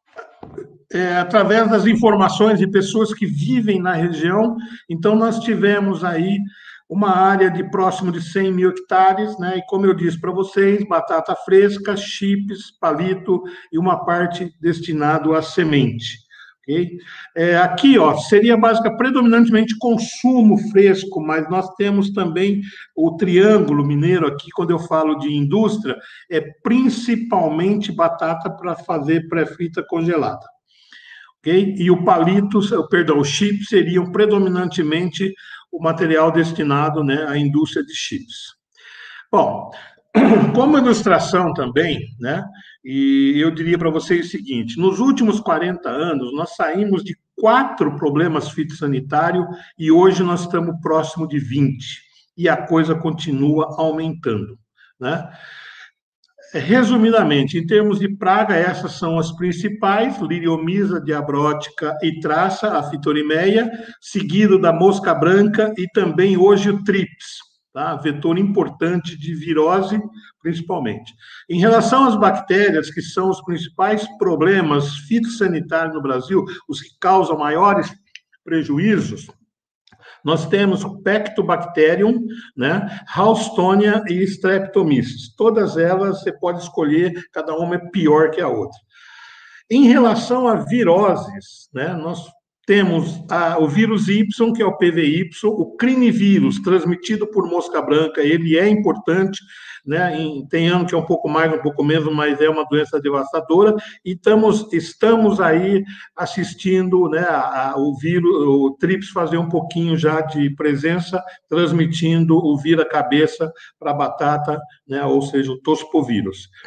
é, através das informações de pessoas que vivem na região, então nós tivemos aí uma área de próximo de cem mil hectares, né? E como eu disse para vocês, batata fresca, chips, palito e uma parte destinado à semente. Okay? É, aqui, ó, seria básica predominantemente consumo fresco, mas nós temos também o triângulo mineiro aqui, quando eu falo de indústria, é principalmente batata para fazer pré-frita congelada. Okay? E o palito, perdão, os chips seriam predominantemente o material destinado, né, à indústria de chips. Bom, como ilustração também, né, e eu diria para vocês o seguinte, nos últimos quarenta anos, nós saímos de quatro problemas fitossanitários e hoje nós estamos próximo de vinte, e a coisa continua aumentando, né? Resumidamente, em termos de praga, essas são as principais, liriomisa, diabrótica e traça, a fitorimeia, seguido da mosca branca e também hoje o trips, tá? Vetor importante de virose, principalmente. Em relação às bactérias, que são os principais problemas fitossanitários no Brasil, os que causam maiores prejuízos, nós temos o Pectobacterium, né, Haustonia e Streptomyces. Todas elas você pode escolher, cada uma é pior que a outra. Em relação a viroses, né, nós temos a, o vírus Y, que é o P V Y, o crinivírus, transmitido por mosca branca, ele é importante, né, em, tem ano que é um pouco mais, um pouco menos, mas é uma doença devastadora, e estamos, estamos aí assistindo, né, a, a, o vírus, o trips fazer um pouquinho já de presença, transmitindo o vira-cabeça para a batata, né, ou seja, o tospovírus.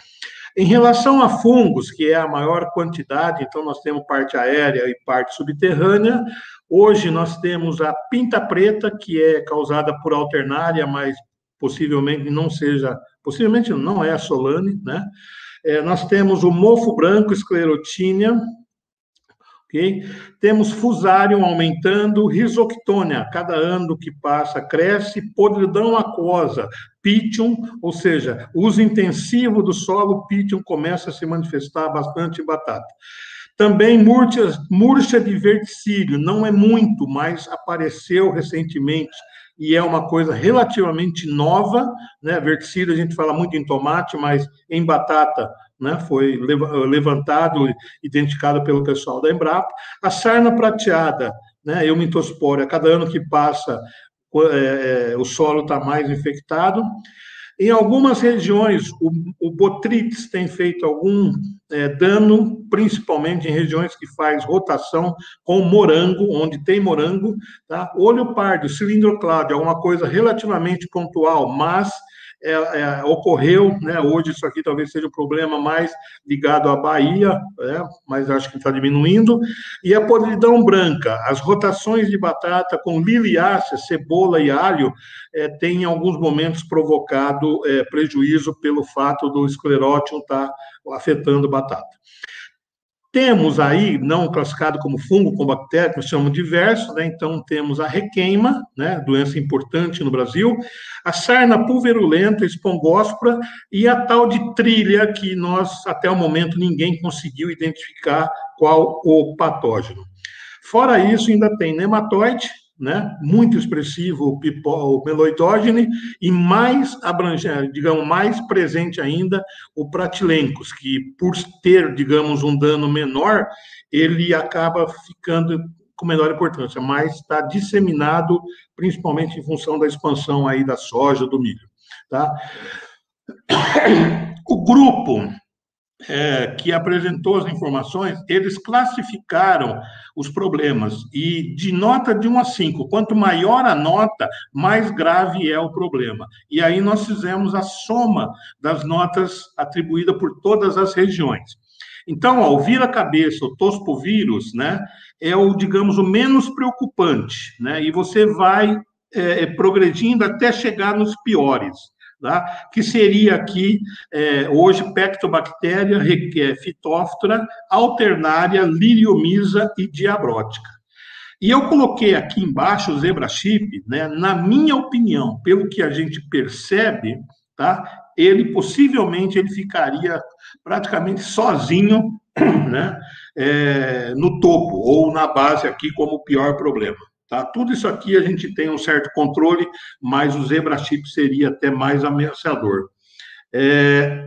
Em relação a fungos, que é a maior quantidade, então nós temos parte aérea e parte subterrânea. Hoje nós temos a pinta preta, que é causada por alternária, mas possivelmente não seja, possivelmente não é a Solane, né? É, nós temos o mofo branco, esclerotínia, ok? Temos fusário aumentando, risoctônia, cada ano que passa cresce, podridão aquosa, pitium, ou seja, uso intensivo do solo, pitium começa a se manifestar bastante em batata. Também murcha, murcha de verticílio, não é muito, mas apareceu recentemente e é uma coisa relativamente nova, né? Verticílio a gente fala muito em tomate, mas em batata, né? Foi levantado, identificado pelo pessoal da Embrapa. A sarna prateada, né? Eumitospora, cada ano que passa é, o solo está mais infectado. Em algumas regiões, o, o Botrytis tem feito algum é, dano, principalmente em regiões que faz rotação com morango, onde tem morango, tá? Olho pardo, cilindrocláudio, alguma coisa relativamente pontual, mas é, é, ocorreu, né? Hoje isso aqui talvez seja um problema mais ligado à Bahia, é, mas acho que está diminuindo. E a podridão branca, as rotações de batata com liliácea, cebola e alho, é, tem em alguns momentos provocado é, prejuízo pelo fato do esclerótium estar afetando a batata. Temos aí, não classificado como fungo, como bactéria, que chamamos diversos, né? Então temos a requeima, né? Doença importante no Brasil, a sarna pulverulenta, espongóspora, e a tal de trilha, que nós, até o momento, ninguém conseguiu identificar qual o patógeno. Fora isso, ainda tem nematóide, né? Muito expressivo o meloidógene, e mais abrangente, digamos, mais presente ainda o pratilencos, que por ter, digamos, um dano menor, ele acaba ficando com menor importância, mas está disseminado principalmente em função da expansão aí da soja, do milho, tá? O grupo É, que apresentou as informações, eles classificaram os problemas, e de nota de um a cinco, quanto maior a nota, mais grave é o problema. E aí nós fizemos a soma das notas atribuídas por todas as regiões. Então, ó, o vira-cabeça, o tospovírus, né, é o, digamos, o menos preocupante, né, e você vai é, progredindo até chegar nos piores. Tá? Que seria aqui, é, hoje, Pectobactéria, Phytophthora, Alternária, Liriomyza e Diabrótica. E eu coloquei aqui embaixo o zebrachip, né, na minha opinião, pelo que a gente percebe, tá, ele possivelmente ele ficaria praticamente sozinho, né, é, no topo, ou na base aqui como o pior problema. Tá? Tudo isso aqui a gente tem um certo controle, mas o zebrachip seria até mais ameaçador. É...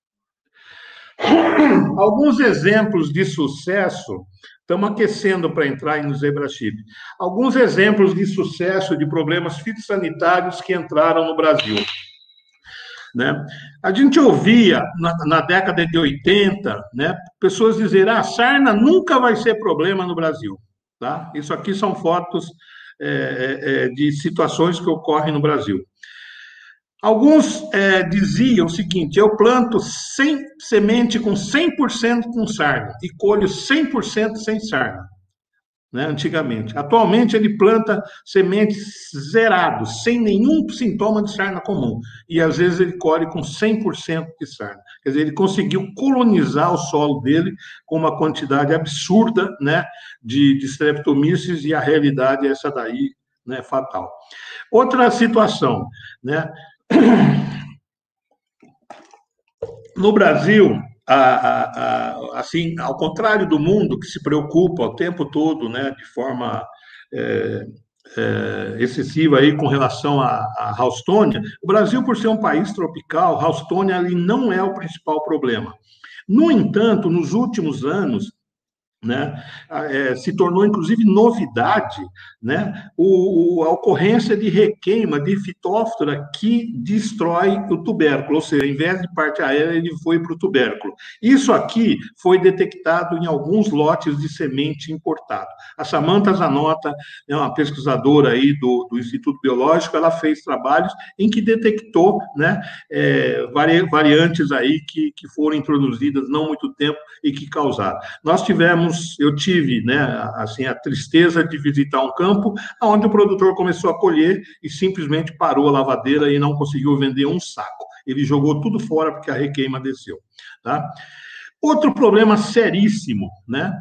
Alguns exemplos de sucesso, estamos aquecendo para entrar no zebrachip. Alguns exemplos de sucesso de problemas fitossanitários que entraram no Brasil. Né? A gente ouvia, na, na década de oitenta, né, pessoas dizerem, ah, a sarna nunca vai ser problema no Brasil. Tá? Isso aqui são fotos é, é, de situações que ocorrem no Brasil. Alguns é, diziam o seguinte, eu planto cem, semente com cem por cento com sarna e colho cem por cento sem sarna, né, antigamente. Atualmente ele planta sementes zerados, sem nenhum sintoma de sarna comum, e às vezes ele colhe com cem por cento de sarna. Quer dizer, ele conseguiu colonizar o solo dele com uma quantidade absurda, né, de, de Streptomyces, e a realidade é essa daí, né, fatal. Outra situação, né, no Brasil, A, a, a, assim, ao contrário do mundo, que se preocupa o tempo todo, né, de forma é, é, excessiva aí com relação à, à Houstônia, o Brasil, por ser um país tropical, Houstônia ali não é o principal problema. No entanto, nos últimos anos, né? É, se tornou, inclusive, novidade, né? O, o, a ocorrência de requeima de fitóftora que destrói o tubérculo, ou seja, em vez de parte aérea, ele foi para o tubérculo. Isso aqui foi detectado em alguns lotes de semente importado. A Samantha Zanota, é uma pesquisadora aí do, do Instituto Biológico, ela fez trabalhos em que detectou, né, é, vari, variantes aí que, que foram introduzidas não há muito tempo e que causaram. Nós tivemos eu tive, né, assim, a tristeza de visitar um campo onde o produtor começou a colher e simplesmente parou a lavadeira e não conseguiu vender um saco. Ele jogou tudo fora porque a requeima desceu. Tá? Outro problema seríssimo, né?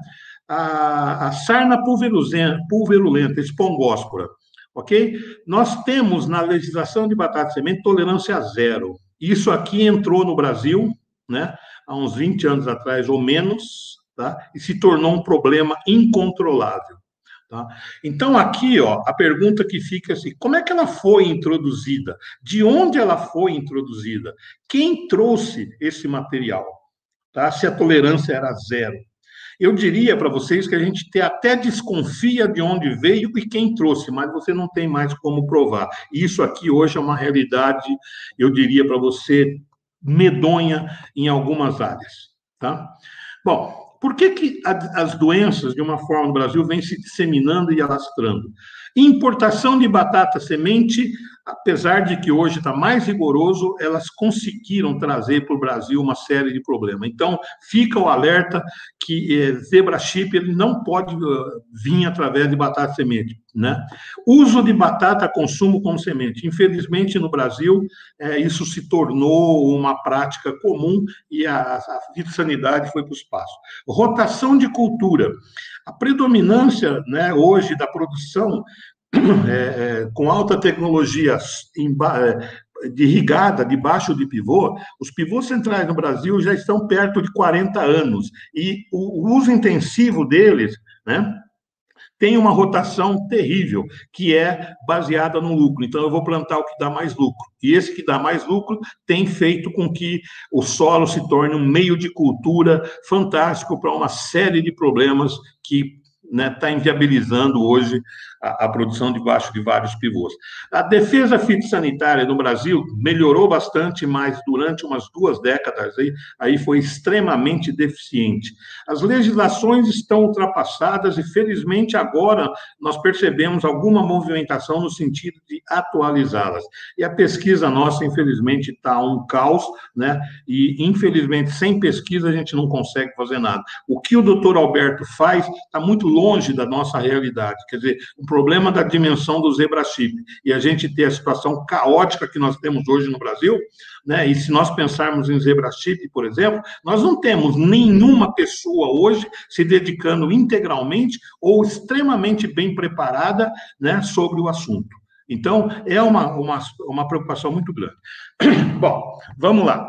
A, a sarna pulverulenta, espongóspora, ok? Nós temos na legislação de batata semente tolerância zero. Isso aqui entrou no Brasil, né, há uns vinte anos atrás ou menos, tá? E se tornou um problema incontrolável. Tá? Então, aqui, ó, a pergunta que fica assim, como é que ela foi introduzida? De onde ela foi introduzida? Quem trouxe esse material? Tá? Se a tolerância era zero. Eu diria para vocês que a gente até desconfia de onde veio e quem trouxe, mas você não tem mais como provar. Isso aqui hoje é uma realidade, eu diria para você, medonha em algumas áreas. Tá? Bom, por que, que as doenças, de uma forma, no Brasil, vêm se disseminando e alastrando? Importação de batata semente, apesar de que hoje está mais rigoroso, elas conseguiram trazer para o Brasil uma série de problemas. Então, fica o alerta que eh, zebra chip ele não pode uh, vir através de batata semente, né? Uso de batata a consumo como semente. Infelizmente, no Brasil, eh, isso se tornou uma prática comum e a, a fitossanidade foi para o espaço. Rotação de cultura. A predominância, né, hoje da produção é, é, com alta tecnologia em, é, de irrigada debaixo de pivô, os pivôs centrais no Brasil já estão perto de quarenta anos e o, o uso intensivo deles, né, tem uma rotação terrível, que é baseada no lucro. Então, eu vou plantar o que dá mais lucro. E esse que dá mais lucro tem feito com que o solo se torne um meio de cultura fantástico para uma série de problemas que está, né, inviabilizando hoje a, a produção debaixo de vários pivôs. A defesa fitossanitária no Brasil melhorou bastante, mas durante umas duas décadas aí, aí foi extremamente deficiente. As legislações estão ultrapassadas e, felizmente, agora nós percebemos alguma movimentação no sentido de atualizá-las. E a pesquisa nossa, infelizmente, está um caos, né? E, infelizmente, sem pesquisa a gente não consegue fazer nada. O que o doutor Alberto faz está muito longe da nossa realidade. Quer dizer, o problema da dimensão do zebra chip e a gente ter a situação caótica que nós temos hoje no Brasil, né? E se nós pensarmos em zebra chip, por exemplo, nós não temos nenhuma pessoa hoje se dedicando integralmente ou extremamente bem preparada, né, sobre o assunto. Então, é uma, uma, uma preocupação muito grande. Bom, vamos lá.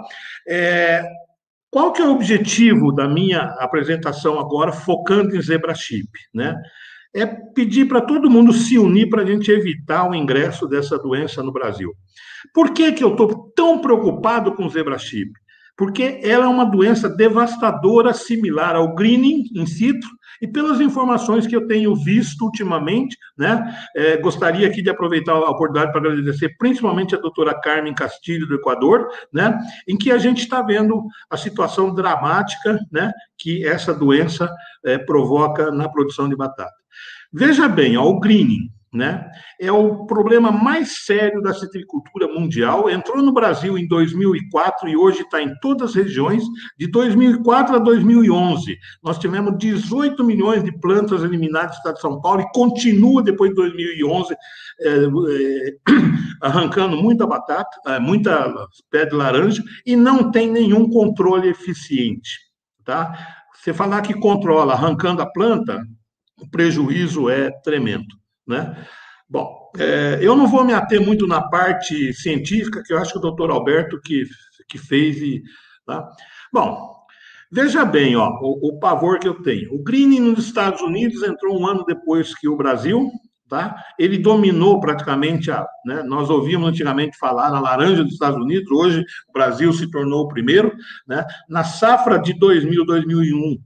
É, qual que é o objetivo da minha apresentação agora, focando em zebra chip, né? É pedir para todo mundo se unir para a gente evitar o ingresso dessa doença no Brasil. Por que que eu estou tão preocupado com zebra chip? Porque ela é uma doença devastadora, similar ao greening in situ, e pelas informações que eu tenho visto ultimamente, né, é, gostaria aqui de aproveitar a oportunidade para agradecer principalmente a doutora Carmen Castilho, do Equador, né, em que a gente está vendo a situação dramática, né, que essa doença é, provoca na produção de batata. Veja bem, ó, o greening, né, é o problema mais sério da citricultura mundial. Entrou no Brasil em dois mil e quatro e hoje está em todas as regiões. De dois mil e quatro a dois mil e onze, nós tivemos dezoito milhões de plantas eliminadas do estado de São Paulo e continua depois de dois mil e onze é, é, arrancando muita batata, é, muita pé de laranja e não tem nenhum controle eficiente, tá? Você falar que controla arrancando a planta, o prejuízo é tremendo, né? Bom, é, eu não vou me ater muito na parte científica, que eu acho que o doutor Alberto que, que fez. E, tá? Bom, veja bem, ó, o, o pavor que eu tenho. O greening nos Estados Unidos entrou um ano depois que o Brasil, tá? Ele dominou praticamente, a, né? Nós ouvíamos antigamente falar na laranja dos Estados Unidos, hoje o Brasil se tornou o primeiro, né? Na safra de dois mil, dois mil e um,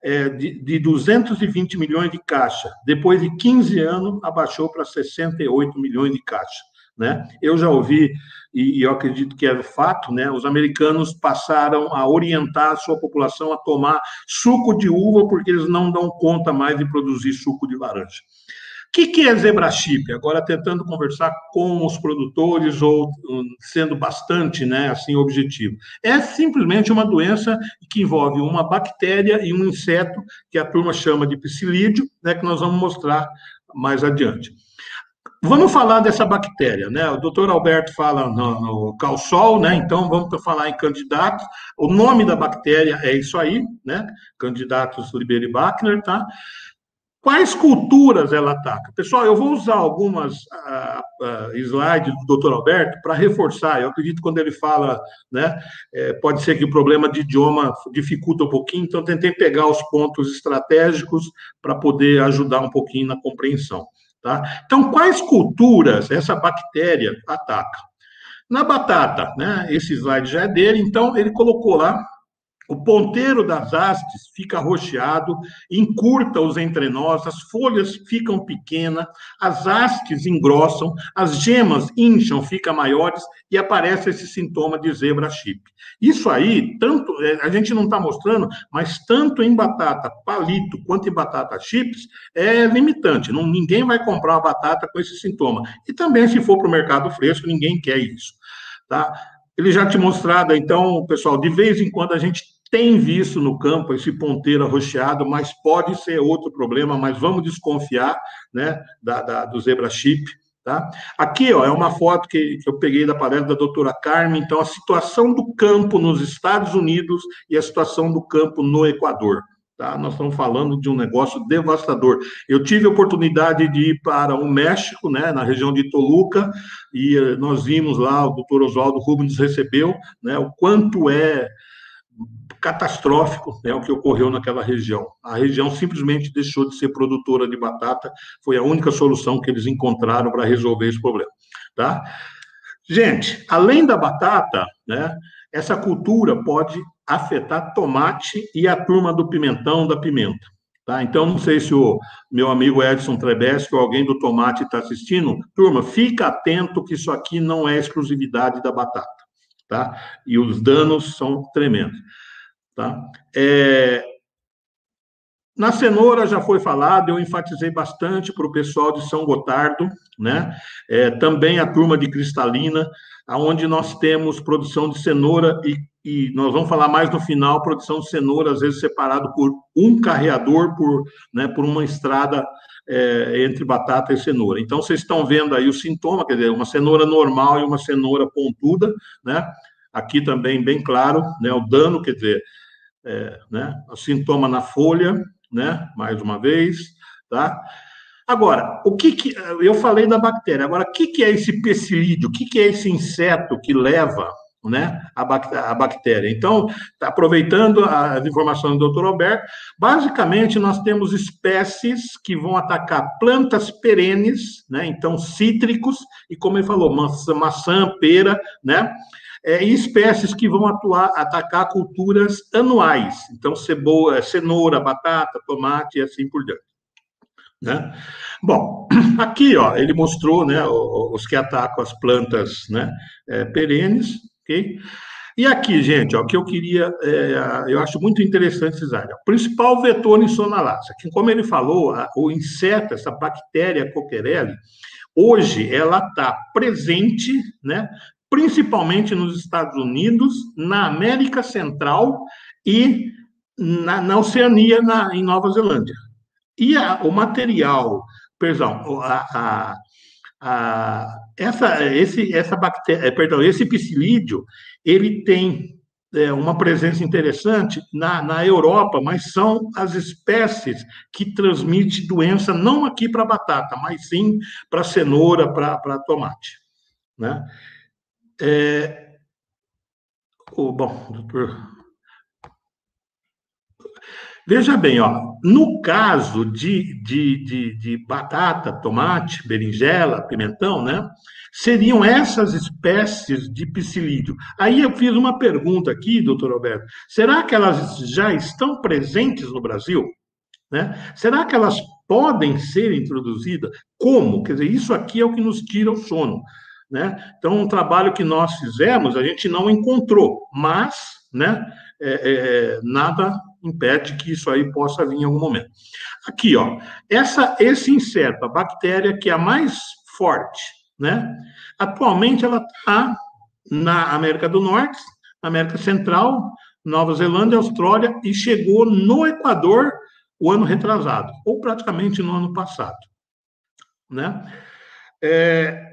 é, de, de duzentos e vinte milhões de caixa. Depois de quinze anos, abaixou para sessenta e oito milhões de caixa. Né? Eu já ouvi, e, e eu acredito que é fato, né? Os americanos passaram a orientar a sua população a tomar suco de uva porque eles não dão conta mais de produzir suco de laranja. O que, que é ZebraChip? Agora, tentando conversar com os produtores ou sendo bastante, né, assim, objetivo. É simplesmente uma doença que envolve uma bactéria e um inseto que a turma chama de psilídeo, né, que nós vamos mostrar mais adiante. Vamos falar dessa bactéria, né? O doutor Alberto fala no, no calçol, né? Então vamos falar em candidatos. O nome da bactéria é isso aí, né? Candidatus liberi-Bachner, tá? Quais culturas ela ataca? Pessoal, eu vou usar algumas uh, uh, slides do doutor Alberto para reforçar. Eu acredito que quando ele fala, né, é, pode ser que o problema de idioma dificulta um pouquinho, então tentei pegar os pontos estratégicos para poder ajudar um pouquinho na compreensão. Tá? Então, quais culturas essa bactéria ataca? Na batata, né, esse slide já é dele, então ele colocou lá, o ponteiro das hastes fica arroxeado, encurta os entrenós, as folhas ficam pequenas, as hastes engrossam, as gemas incham, ficam maiores e aparece esse sintoma de ZebraChip. Isso aí, tanto a gente não está mostrando, mas tanto em batata palito quanto em batata chips, é limitante. Não, ninguém vai comprar uma batata com esse sintoma. E também, se for para o mercado fresco, ninguém quer isso. Tá? Ele já te mostrado, então, pessoal, de vez em quando a gente tem visto no campo esse ponteiro arroxeado, mas pode ser outro problema, mas vamos desconfiar, né, da, da, do ZebraChip, tá? Aqui, ó, é uma foto que, que eu peguei da palestra da doutora Carmen, então, a situação do campo nos Estados Unidos e a situação do campo no Equador. Tá? Nós estamos falando de um negócio devastador. Eu tive a oportunidade de ir para o México, né, na região de Toluca, e nós vimos lá, o doutor Oswaldo Rubens recebeu, né, o quanto é catastrófico, né, o que ocorreu naquela região. A região simplesmente deixou de ser produtora de batata, foi a única solução que eles encontraram para resolver esse problema. Tá? Gente, além da batata, né, essa cultura pode afetar tomate e a turma do pimentão, da pimenta. Tá? Então, não sei se o meu amigo Edson Trebeschi ou alguém do tomate está assistindo. Turma, fica atento que isso aqui não é exclusividade da batata. Tá? E os danos são tremendos. Tá? É... Na cenoura já foi falado, eu enfatizei bastante para o pessoal de São Gotardo, né? É, também a turma de Cristalina, onde nós temos produção de cenoura e, e nós vamos falar mais no final, produção de cenoura, às vezes separado por um carreador, por, né, por uma estrada é, entre batata e cenoura. Então, vocês estão vendo aí o sintoma, quer dizer, uma cenoura normal e uma cenoura pontuda, né? Aqui também bem claro, né, o dano, quer dizer, é, né, o sintoma na folha, né, mais uma vez, tá? Agora, o que que, eu falei da bactéria, agora, o que que é esse psilídeo? O que que é esse inseto que leva, né, a, bac a bactéria? Então, tá aproveitando as informações do doutor Alberto, basicamente nós temos espécies que vão atacar plantas perenes, né, então cítricos, e como ele falou, maçã, maçã pera, né, É, e espécies que vão atuar, atacar culturas anuais, então cebola, cenoura, batata, tomate e assim por diante. Né? Bom, aqui ó, ele mostrou, né, os que atacam as plantas, né, é, perenes, ok? E aqui, gente, ó, o que eu queria, é, eu acho muito interessante esse slide. O principal vetor em sonalácea, que como ele falou, a, o inseto, essa bactéria Coquerelli, hoje ela está presente, né, principalmente nos Estados Unidos, na América Central e na, na Oceania, na, em Nova Zelândia. E a, o material, perdão, a, a, a, essa, esse, essa bactéria, perdão, esse psilídeo, ele tem é, uma presença interessante na, na Europa, mas são as espécies que transmitem doença não aqui para batata, mas sim para cenoura, para tomate, né? É, o, bom, doutor. Veja bem, ó, no caso de, de, de, de batata, tomate, berinjela, pimentão, né? Seriam essas espécies de psilídeo. Aí eu fiz uma pergunta aqui, doutor Alberto. Será que elas já estão presentes no Brasil? Né? Será que elas podem ser introduzidas? Como? Quer dizer, isso aqui é o que nos tira o sono. Né? Então, um trabalho que nós fizemos, a gente não encontrou, mas né, é, é, nada impede que isso aí possa vir em algum momento. Aqui, ó, essa, esse inseto, a bactéria que é a mais forte, né? Atualmente ela está na América do Norte, América Central, Nova Zelândia, Austrália, e chegou no Equador o ano retrasado, ou praticamente no ano passado. Né? É,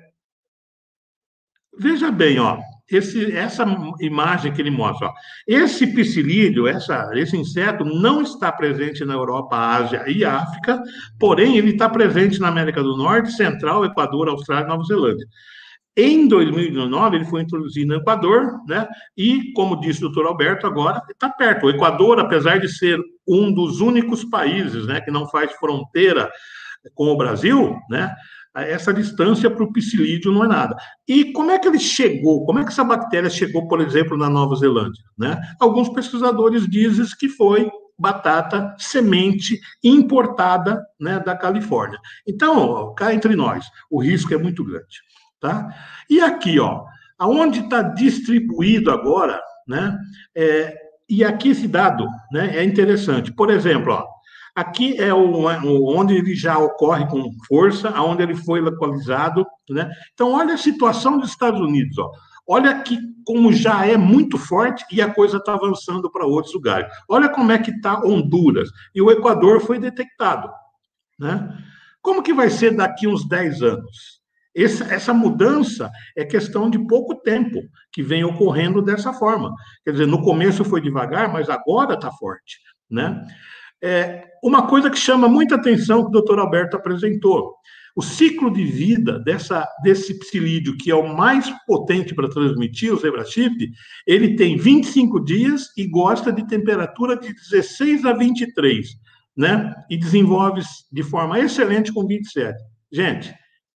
veja bem, ó, esse, essa imagem que ele mostra, ó, esse psilídeo, essa, esse inseto não está presente na Europa, Ásia e África, porém ele está presente na América do Norte, Central, Equador, Austrália e Nova Zelândia. Em dois mil e dezenove, ele foi introduzido no Equador, né? E, como disse o doutor Alberto, agora está perto. O Equador, apesar de ser um dos únicos países, né, que não faz fronteira com o Brasil, né, essa distância para o psilídeo não é nada. E como é que ele chegou? Como é que essa bactéria chegou, por exemplo, na Nova Zelândia? Né? Alguns pesquisadores dizem que foi batata semente importada, né, da Califórnia. Então, cá entre nós, o risco é muito grande. Tá? E aqui, ó, aonde está distribuído agora, né? É, e aqui esse dado, né, é interessante. Por exemplo, ó, aqui é o, o, onde ele já ocorre com força, aonde ele foi localizado, né? Então, olha a situação dos Estados Unidos, ó. Olha aqui como já é muito forte e a coisa está avançando para outros lugares. Olha como é que está Honduras. E o Equador foi detectado, né? Como que vai ser daqui uns dez anos? Essa, essa mudança é questão de pouco tempo que vem ocorrendo dessa forma. Quer dizer, no começo foi devagar, mas agora está forte, né? É, uma coisa que chama muita atenção que o doutor Alberto apresentou, o ciclo de vida dessa, desse psilídeo, que é o mais potente para transmitir, o zebrachipe, ele tem vinte e cinco dias e gosta de temperatura de dezesseis a vinte e três, né? E desenvolve de forma excelente com vinte e sete. Gente,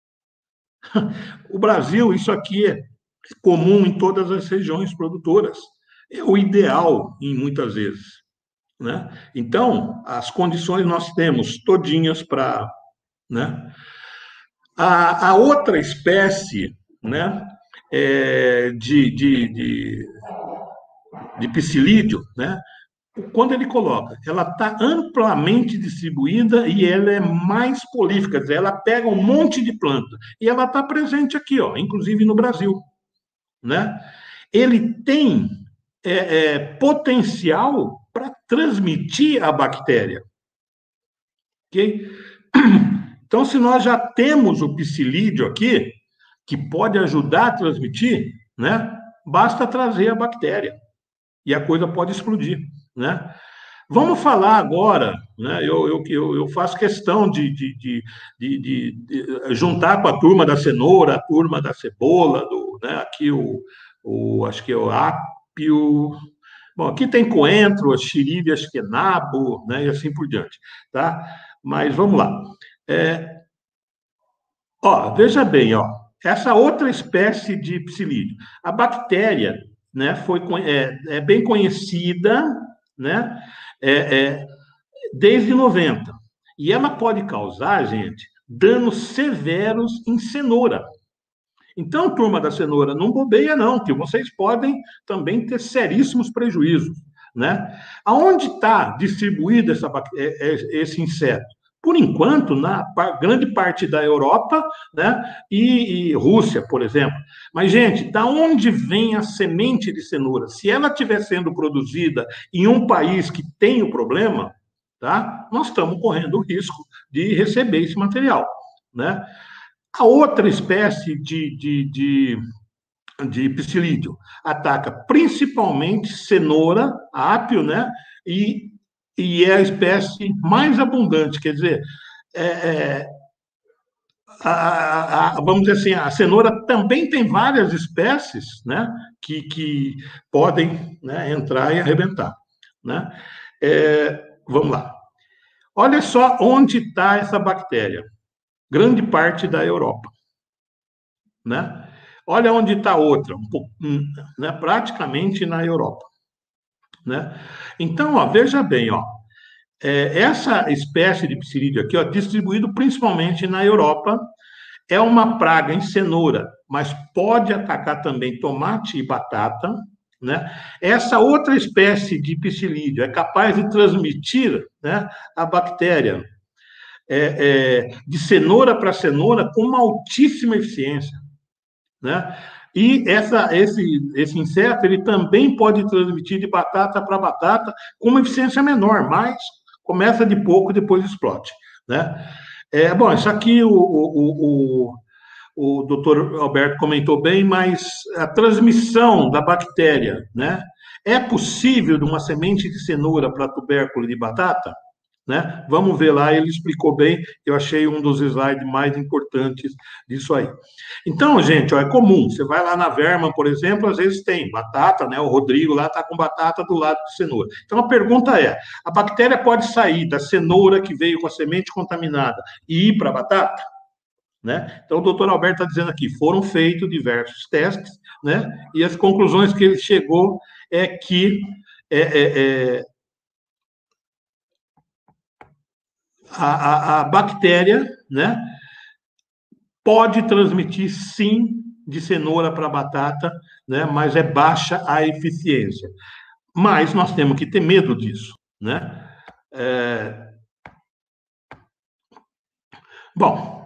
o Brasil, isso aqui é comum em todas as regiões produtoras. É o ideal, em muitas vezes. Né? Então, as condições nós temos todinhas para... Né? A, a outra espécie, né, é, de, de, de, de psilídeo, né, quando ele coloca, ela está amplamente distribuída e ela é mais prolífica, quer dizer, ela pega um monte de planta. E ela está presente aqui, ó, inclusive no Brasil. Né? Ele tem é, é, potencial para transmitir a bactéria. Okay? Então, se nós já temos o psilídeo aqui, que pode ajudar a transmitir, né, basta trazer a bactéria. E a coisa pode explodir. Né? Vamos falar agora, né? eu, eu, eu faço questão de, de, de, de, de juntar com a turma da cenoura, a turma da cebola, do, né? Aqui o, o, acho que é o ápio, bom, aqui tem coentro, xiribe, acho que é nabo, né? E assim por diante, tá? Mas vamos lá. É, ó, veja bem, ó, essa outra espécie de psilídeo, a bactéria, né, foi, é, é bem conhecida, né, é, é, desde noventa. E ela pode causar, gente, danos severos em cenoura. Então, turma da cenoura, não bobeia não, que vocês podem também ter seríssimos prejuízos. Né? Aonde está distribuído essa, esse inseto? Por enquanto, na grande parte da Europa, né, e, e Rússia, por exemplo. Mas, gente, da onde vem a semente de cenoura? Se ela estiver sendo produzida em um país que tem o problema, tá, nós estamos correndo o risco de receber esse material. Né? A outra espécie de, de, de, de psilídeo ataca principalmente cenoura, ápio, né, e e é a espécie mais abundante, quer dizer, é, é, a, a, a, vamos dizer assim, a cenoura também tem várias espécies, né, que, que podem, né, entrar e arrebentar. Né? É, vamos lá. Olha só onde está essa bactéria. Grande parte da Europa, né? Olha onde está outra, um pouco, né? Praticamente na Europa, né? Então, ó, veja bem, ó, é, essa espécie de psilídeo aqui, ó, distribuído principalmente na Europa, é uma praga em cenoura, mas pode atacar também tomate e batata, né? Essa outra espécie de psilídeo é capaz de transmitir, né, a bactéria é, é, de cenoura para cenoura com uma altíssima eficiência, né? E essa, esse, esse inseto ele também pode transmitir de batata para batata com uma eficiência menor, mas começa de pouco e depois explode, né? É, bom, isso aqui o, o, o, o doutor Alberto comentou bem, mas a transmissão da bactéria, né? É possível de uma semente de cenoura para tubérculo de batata? Né? Vamos ver lá, ele explicou bem, eu achei um dos slides mais importantes disso aí. Então, gente, ó, é comum, você vai lá na Verma, por exemplo, às vezes tem batata, né? O Rodrigo lá está com batata do lado de cenoura. Então, a pergunta é, a bactéria pode sair da cenoura que veio com a semente contaminada e ir para a batata? Né? Então, o doutor Alberto está dizendo aqui, foram feitos diversos testes, né? E as conclusões que ele chegou é que é, é, é, A, a, a bactéria, né, pode transmitir, sim, de cenoura para batata, né, mas é baixa a eficiência. Mas nós temos que ter medo disso, né? É... Bom,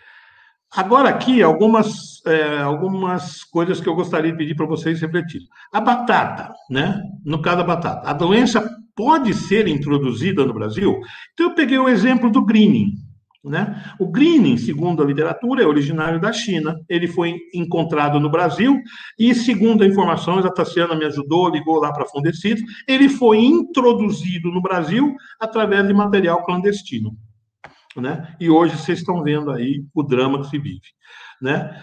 agora aqui algumas, é, algumas coisas que eu gostaria de pedir para vocês refletirem. A batata, né, no caso da batata, a doença pode ser introduzida no Brasil? Então, eu peguei o exemplo do greening, né? O greening, segundo a literatura, é originário da China. Ele foi encontrado no Brasil e, segundo a informações, a Tassiana me ajudou, ligou lá para a Fundecidos, ele foi introduzido no Brasil através de material clandestino, né? E hoje vocês estão vendo aí o drama que se vive, né?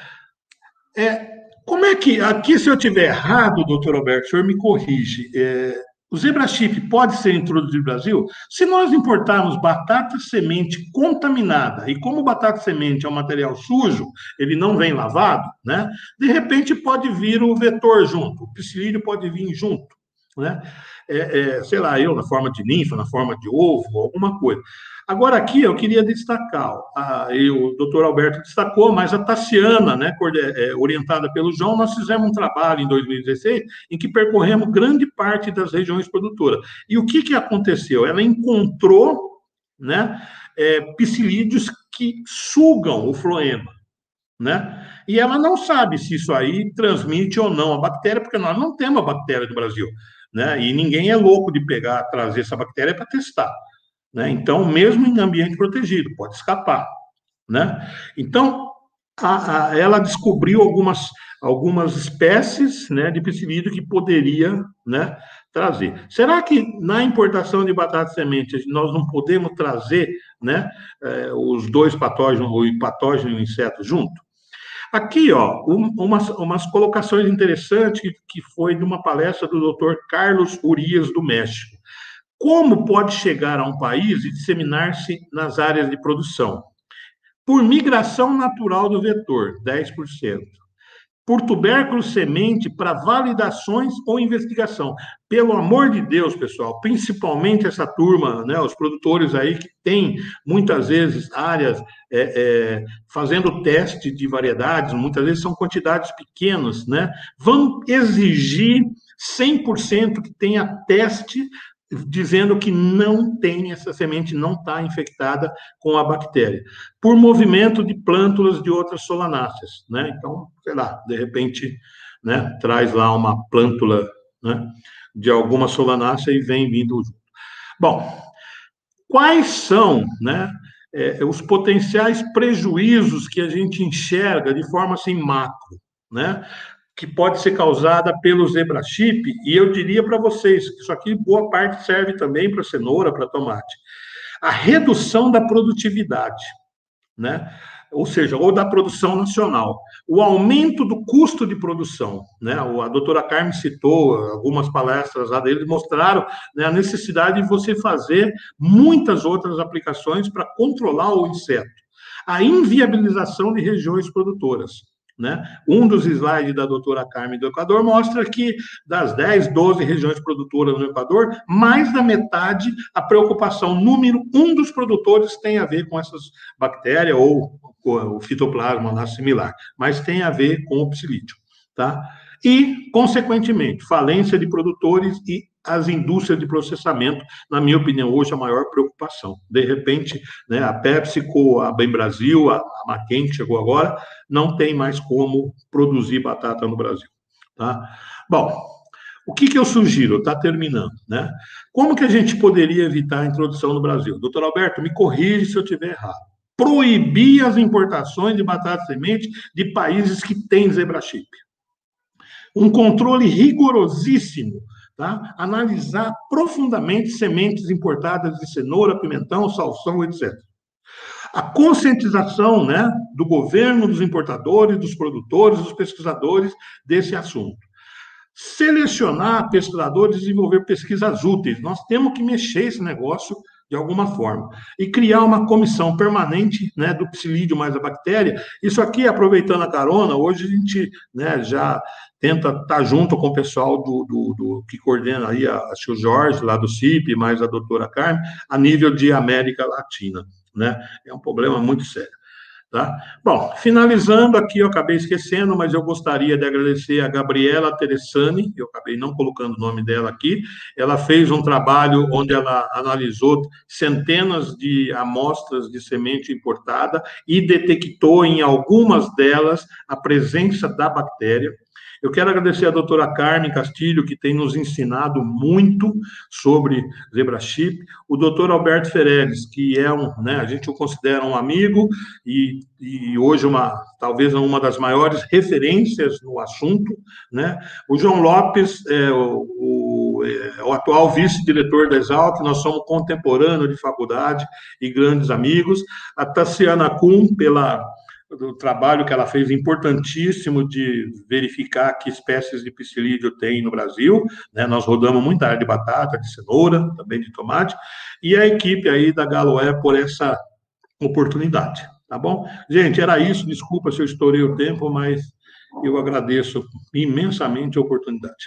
É, como é que... Aqui, se eu estiver errado, doutor Alberto, o senhor me corrige. É, o zebrachip pode ser introduzido no Brasil? Se nós importarmos batata semente contaminada, e como batata semente é um material sujo, ele não vem lavado, né? De repente pode vir o vetor junto, o psilídeo pode vir junto, né? É, é, sei lá, eu na forma de ninfa, na forma de ovo, alguma coisa. Agora aqui eu queria destacar, a, eu, o doutor Alberto destacou, mas a Tassiana, né, orientada pelo João, nós fizemos um trabalho em dois mil e dezesseis em que percorremos grande parte das regiões produtoras. E o que, que aconteceu? Ela encontrou, né, é, psilídeos que sugam o floema, né? E ela não sabe se isso aí transmite ou não a bactéria, porque nós não temos a bactéria do Brasil, né? E ninguém é louco de pegar, trazer essa bactéria para testar. Né? Então, mesmo em ambiente protegido, pode escapar, né? Então, a, a, ela descobriu algumas, algumas espécies, né, de psilídeo que poderia, né, trazer. Será que na importação de batata semente nós não podemos trazer, né, eh, os dois patógenos, o patógeno e o inseto junto? Aqui, ó, um, umas, umas colocações interessantes que, que foi de uma palestra do doutor Carlos Urias, do México. Como pode chegar a um país e disseminar-se nas áreas de produção? Por migração natural do vetor, dez por cento. Por tubérculo semente para validações ou investigação. Pelo amor de Deus, pessoal, principalmente essa turma, né, os produtores aí que têm, muitas vezes, áreas é, é, fazendo teste de variedades, muitas vezes são quantidades pequenas, né? Vão exigir cem por cento que tenha teste dizendo que não tem, essa semente não está infectada com a bactéria, por movimento de plântulas de outras solanáceas, né? Então, sei lá, de repente, né, traz lá uma plântula, né, de alguma solanácea e vem vindo junto. Bom, quais são, né, é, os potenciais prejuízos que a gente enxerga de forma assim macro, né, que pode ser causada pelo zebrachip, e eu diria para vocês que isso aqui, boa parte, serve também para cenoura, para tomate. A redução da produtividade, né? ou seja, ou da produção nacional. O aumento do custo de produção, né? A doutora Carmen citou algumas palestras lá deles, mostraram, né, a necessidade de você fazer muitas outras aplicações para controlar o inseto. A inviabilização de regiões produtoras. Né? Um dos slides da doutora Carmen do Equador mostra que das dez, doze regiões produtoras no Equador, mais da metade, a preocupação número um dos produtores tem a ver com essas bactérias ou o fitoplasma lá similar, mas tem a ver com o psilídeo. Tá? E, consequentemente, falência de produtores e as indústrias de processamento, na minha opinião, hoje a maior preocupação. De repente, né, a PepsiCo, a Bem Brasil, a, a Mackenzie chegou agora, não tem mais como produzir batata no Brasil. Tá? Bom, o que, que eu sugiro? Está terminando. Né? Como que a gente poderia evitar a introdução no Brasil? Doutor Alberto, me corrige se eu estiver errado. Proibir as importações de batata semente de países que têm zebrachip. Um controle rigorosíssimo. Tá? Analisar profundamente sementes importadas de cenoura, pimentão, salsão, etcétera. A conscientização, né, do governo, dos importadores, dos produtores, dos pesquisadores desse assunto. Selecionar pesquisadores e desenvolver pesquisas úteis. Nós temos que mexer esse negócio de alguma forma. E criar uma comissão permanente, né, do psilídeo mais a bactéria. Isso aqui, aproveitando a carona, hoje a gente, né, já tenta estar junto com o pessoal do, do, do que coordena aí, a, acho que o Jorge, lá do C I P, mais a doutora Carmen, a nível de América Latina. Né? É um problema muito sério. Tá? Bom, finalizando aqui, eu acabei esquecendo, mas eu gostaria de agradecer a Gabriela Teressani, eu acabei não colocando o nome dela aqui, ela fez um trabalho onde ela analisou centenas de amostras de semente importada e detectou em algumas delas a presença da bactéria. Eu quero agradecer a doutora Carmen Castilho, que tem nos ensinado muito sobre zebrachip, o doutor Alberto Fereles, que é um, né, a gente o considera um amigo e, e hoje uma, talvez uma das maiores referências no assunto, né? O João Lopes, é o, o, é o atual vice-diretor da Exalt, nós somos contemporâneos de faculdade e grandes amigos, a Tassiana Kuhn, pela do trabalho que ela fez importantíssimo de verificar que espécies de psilídeo tem no Brasil, né? Nós rodamos muita área de batata, de cenoura, também de tomate, e a equipe aí da Galoé por essa oportunidade, tá bom? Gente, era isso, desculpa se eu estourei o tempo, mas eu agradeço imensamente a oportunidade.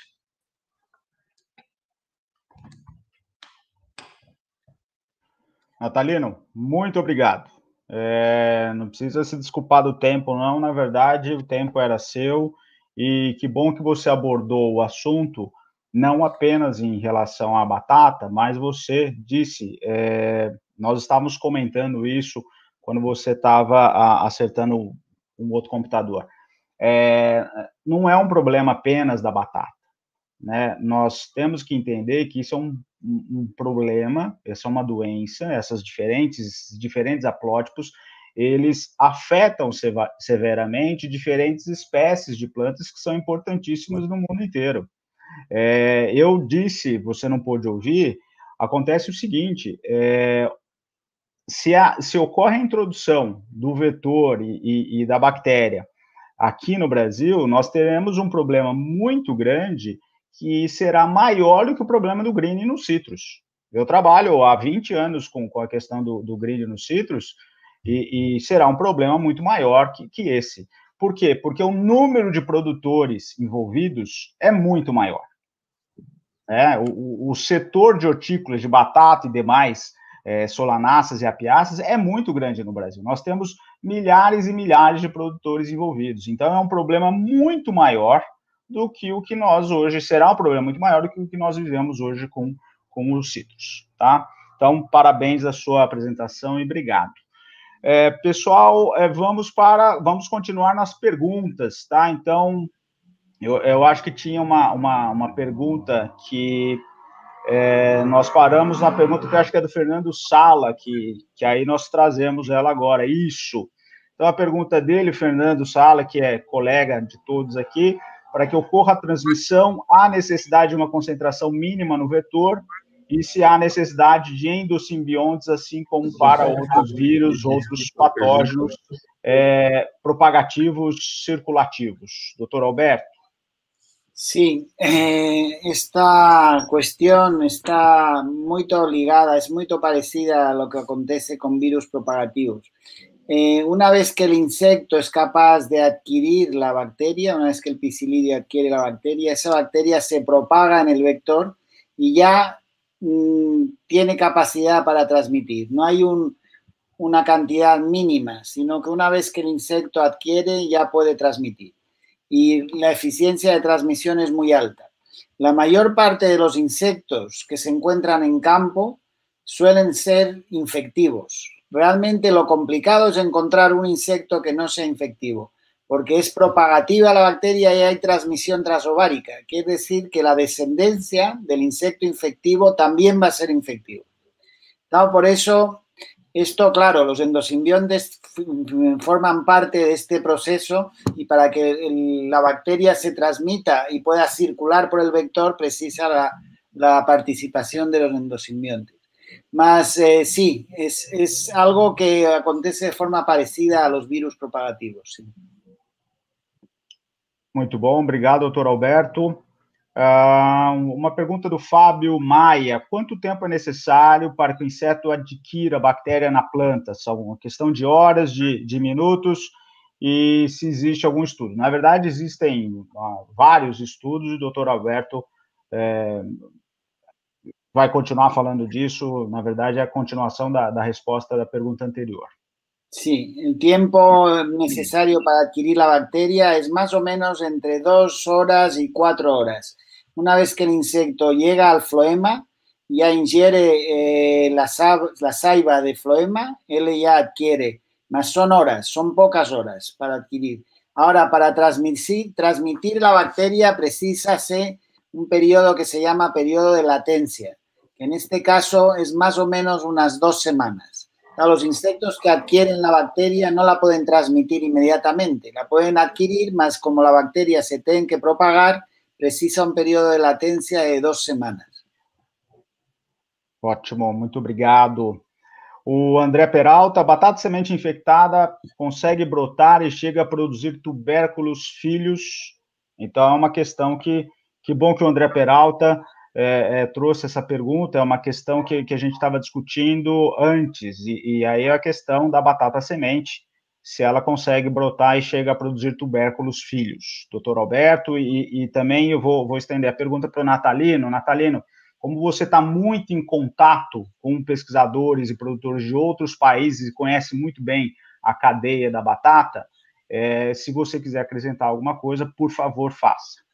Natalino, muito obrigado. É, não precisa se desculpar do tempo, não. Na verdade, o tempo era seu e que bom que você abordou o assunto, não apenas em relação à batata, mas você disse, é, nós estávamos comentando isso quando você estava acertando um outro computador. É, não é um problema apenas da batata, né? Nós temos que entender que isso é um um problema, essa é uma doença, essas diferentes, diferentes aplótipos, eles afetam severamente diferentes espécies de plantas que são importantíssimas no mundo inteiro. É, eu disse, você não pôde ouvir, acontece o seguinte, é, se, a, se ocorre a introdução do vetor e, e, e da bactéria aqui no Brasil, nós teremos um problema muito grande que será maior do que o problema do green nos citros. Eu trabalho há vinte anos com, com a questão do, do green nos citros e, e será um problema muito maior que, que esse. Por quê? Porque o número de produtores envolvidos é muito maior. É, o, o setor de hortícolas, de batata e demais é, solanáceas e apiáceas é muito grande no Brasil. Nós temos milhares e milhares de produtores envolvidos. Então, é um problema muito maior do que o que nós hoje, será um problema muito maior do que o que nós vivemos hoje com, com os citros, tá? Então, parabéns à sua apresentação e obrigado. É, pessoal, é, vamos para, vamos continuar nas perguntas, tá? Então, eu, eu acho que tinha uma, uma, uma pergunta que é, nós paramos na pergunta que eu acho que é do Fernando Sala, que, que aí nós trazemos ela agora, isso. Então, a pergunta dele, Fernando Sala, que é colega de todos aqui, para que ocorra a transmissão, há necessidade de uma concentração mínima no vetor e se há necessidade de endosimbiontes, assim como para outros vírus, outros patógenos é, propagativos circulativos. Doutor Alberto? Sí, eh, esta cuestión está muy ligada, es muy parecida a lo que acontece con virus propagativos. Eh, una vez que el insecto es capaz de adquirir la bacteria, una vez que el piscilidio adquiere la bacteria, esa bacteria se propaga en el vector y ya mmm, tiene capacidad para transmitir. No hay un, una cantidad mínima, sino que una vez que el insecto adquiere, ya puede transmitir. Y la eficiencia de transmisión es muy alta. La mayor parte de los insectos que se encuentran en campo suelen ser infectivos. Realmente lo complicado es encontrar un insecto que no sea infectivo, porque es propagativa la bacteria y hay transmisión transovárica. Quiere decir que la descendencia del insecto infectivo también va a ser infectivo. Claro, por eso, esto, claro, los endosimbiontes forman parte de este proceso y para que el, la bacteria se transmita y pueda circular por el vector precisa la, la participación de los endosimbiontes. Mas eh, sí, es, es algo que acontece de forma parecida a los virus propagativos. Sí. Muito bom, obrigado, doutor Alberto. Uh, uma pergunta do Fábio Maia. Quanto tempo é necessário para que o inseto adquira bactéria na planta? São uma questão de horas, de, de minutos, e se existe algum estudo. Na verdade, existem uh, vários estudos, e o doutor Alberto é, vai continuar falando disso. Na verdade, é a continuação da, da resposta da pergunta anterior. Sí, el tiempo necesario para adquirir la bacteria es más o menos entre dos horas y cuatro horas. Una vez que el insecto llega al floema, ya ingiere eh, la, la saiva de floema, él ya adquiere, mas son horas, son pocas horas para adquirir. Ahora, para transmitir, transmitir la bacteria precisa ser un periodo que se llama periodo de latencia, que en este caso es más o menos unas dos semanas. Los insectos que adquieren la bacteria no la pueden transmitir inmediatamente, la pueden adquirir, mas como la bacteria se tiene que propagar, precisa um período de latência de duas semanas. Ótimo, muito obrigado. O André Peralta, batata semente infectada consegue brotar e chega a produzir tubérculos filhos? Então, é uma questão que, que bom que o André Peralta É, é, trouxe essa pergunta, é uma questão que, que a gente estava discutindo antes, e, e aí a questão da batata semente, se ela consegue brotar e chega a produzir tubérculos filhos. Doutor Alberto, e, e também eu vou, vou estender a pergunta para o Natalino. Natalino, como você está muito em contato com pesquisadores e produtores de outros países e conhece muito bem a cadeia da batata, é, se você quiser acrescentar alguma coisa, por favor, faça.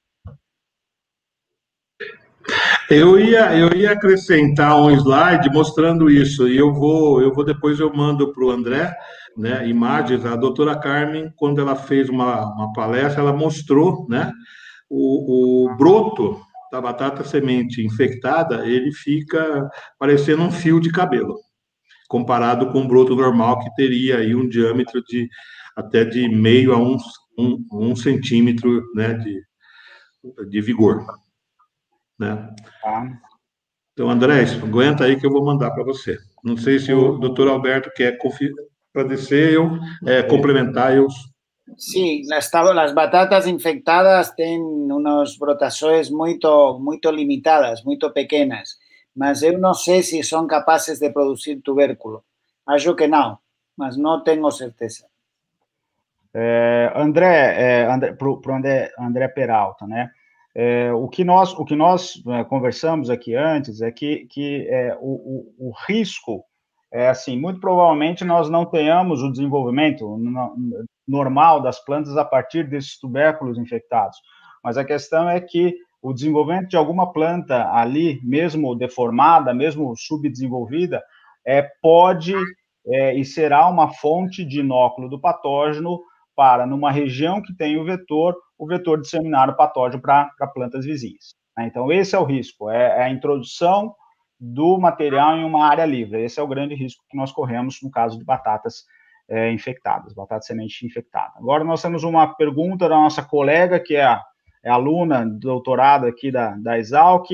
Eu ia, eu ia acrescentar um slide mostrando isso, e eu vou, eu vou depois eu mando para o André, né, imagens. A doutora Carmen, quando ela fez uma, uma palestra, ela mostrou, né, o, o broto da batata semente infectada, ele fica parecendo um fio de cabelo, comparado com o broto normal, que teria aí um diâmetro de até de meio a um, um, um centímetro, né, de, de vigor. Né? Tá. Então, André, aguenta aí que eu vou mandar para você. Não sei se o doutor Alberto quer agradecer, eu é, complementar. Eu... Sí, las, las batatas infectadas tienen unos brotações muito, muito limitadas, muito pequenas, mas eu não sei se são capazes de produzir tubérculo. Acho que não, mas não tenho certeza. É, André, é, André para o André, André Peralta, né? É, o que nós, o que nós é, conversamos aqui antes é que, que é, o, o, o risco é assim, muito provavelmente nós não tenhamos o desenvolvimento no, normal das plantas a partir desses tubérculos infectados, mas a questão é que o desenvolvimento de alguma planta ali, mesmo deformada, mesmo subdesenvolvida, é, pode é, e será uma fonte de inóculo do patógeno para, numa região que tem o vetor, o vetor disseminar o patógeno para plantas vizinhas. Né? Então, esse é o risco, é, é a introdução do material em uma área livre. Esse é o grande risco que nós corremos no caso de batatas é, infectadas, batata semente infectada. Agora, nós temos uma pergunta da nossa colega, que é, a, é aluna, doutorado aqui da, da Exalc,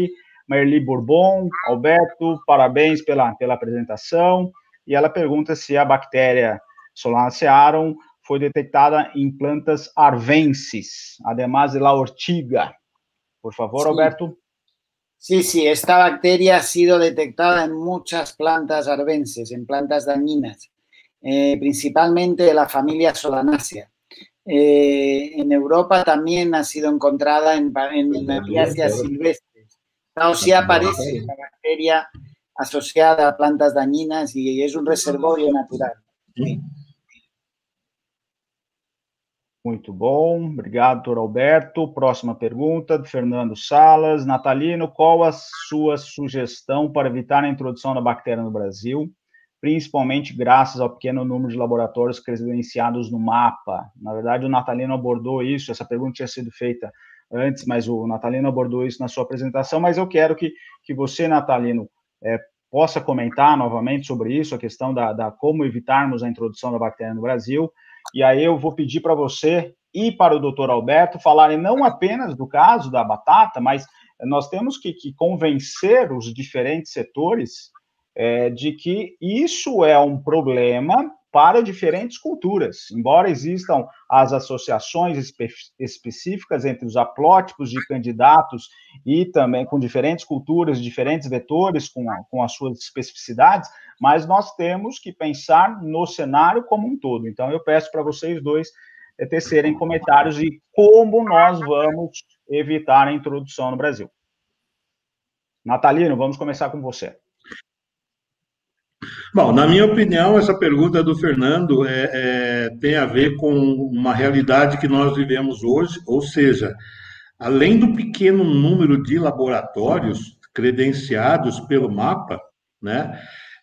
Merli Bourbon. Alberto, parabéns pela, pela apresentação. E ela pergunta se a bactéria Solanacearum foi detectada em plantas arvenses, además de la ortiga. Por favor, sí. Alberto. Sí, sí, esta bacteria ha sido detectada en muchas plantas arvenses, en plantas dañinas, eh, principalmente de la familia Solanaceae. Eh, en Europa también ha sido encontrada en, en apiáceas silvestres. O sí aparece la bacteria asociada a plantas dañinas y es un reservorio natural. Sí. Muito bom, obrigado, doutor Alberto. Próxima pergunta, de Fernando Salas. Natalino, qual a sua sugestão para evitar a introdução da bactéria no Brasil, principalmente graças ao pequeno número de laboratórios credenciados no mapa? Na verdade, o Natalino abordou isso, essa pergunta tinha sido feita antes, mas o Natalino abordou isso na sua apresentação, mas eu quero que, que você, Natalino, é, possa comentar novamente sobre isso, a questão da, da como evitarmos a introdução da bactéria no Brasil. E aí eu vou pedir para você e para o doutor Alberto falarem não apenas do caso da batata, mas nós temos que, que convencer os diferentes setores é, de que isso é um problema para diferentes culturas. Embora existam as associações espe específicas entre os haplótipos de candidatos e também com diferentes culturas, diferentes vetores com, a, com as suas especificidades, mas nós temos que pensar no cenário como um todo. Então, eu peço para vocês dois é, tecerem comentários de como nós vamos evitar a introdução no Brasil. Natalino, vamos começar com você. Bom, na minha opinião, essa pergunta do Fernando é, é, tem a ver com uma realidade que nós vivemos hoje, ou seja, além do pequeno número de laboratórios credenciados pelo mapa, né,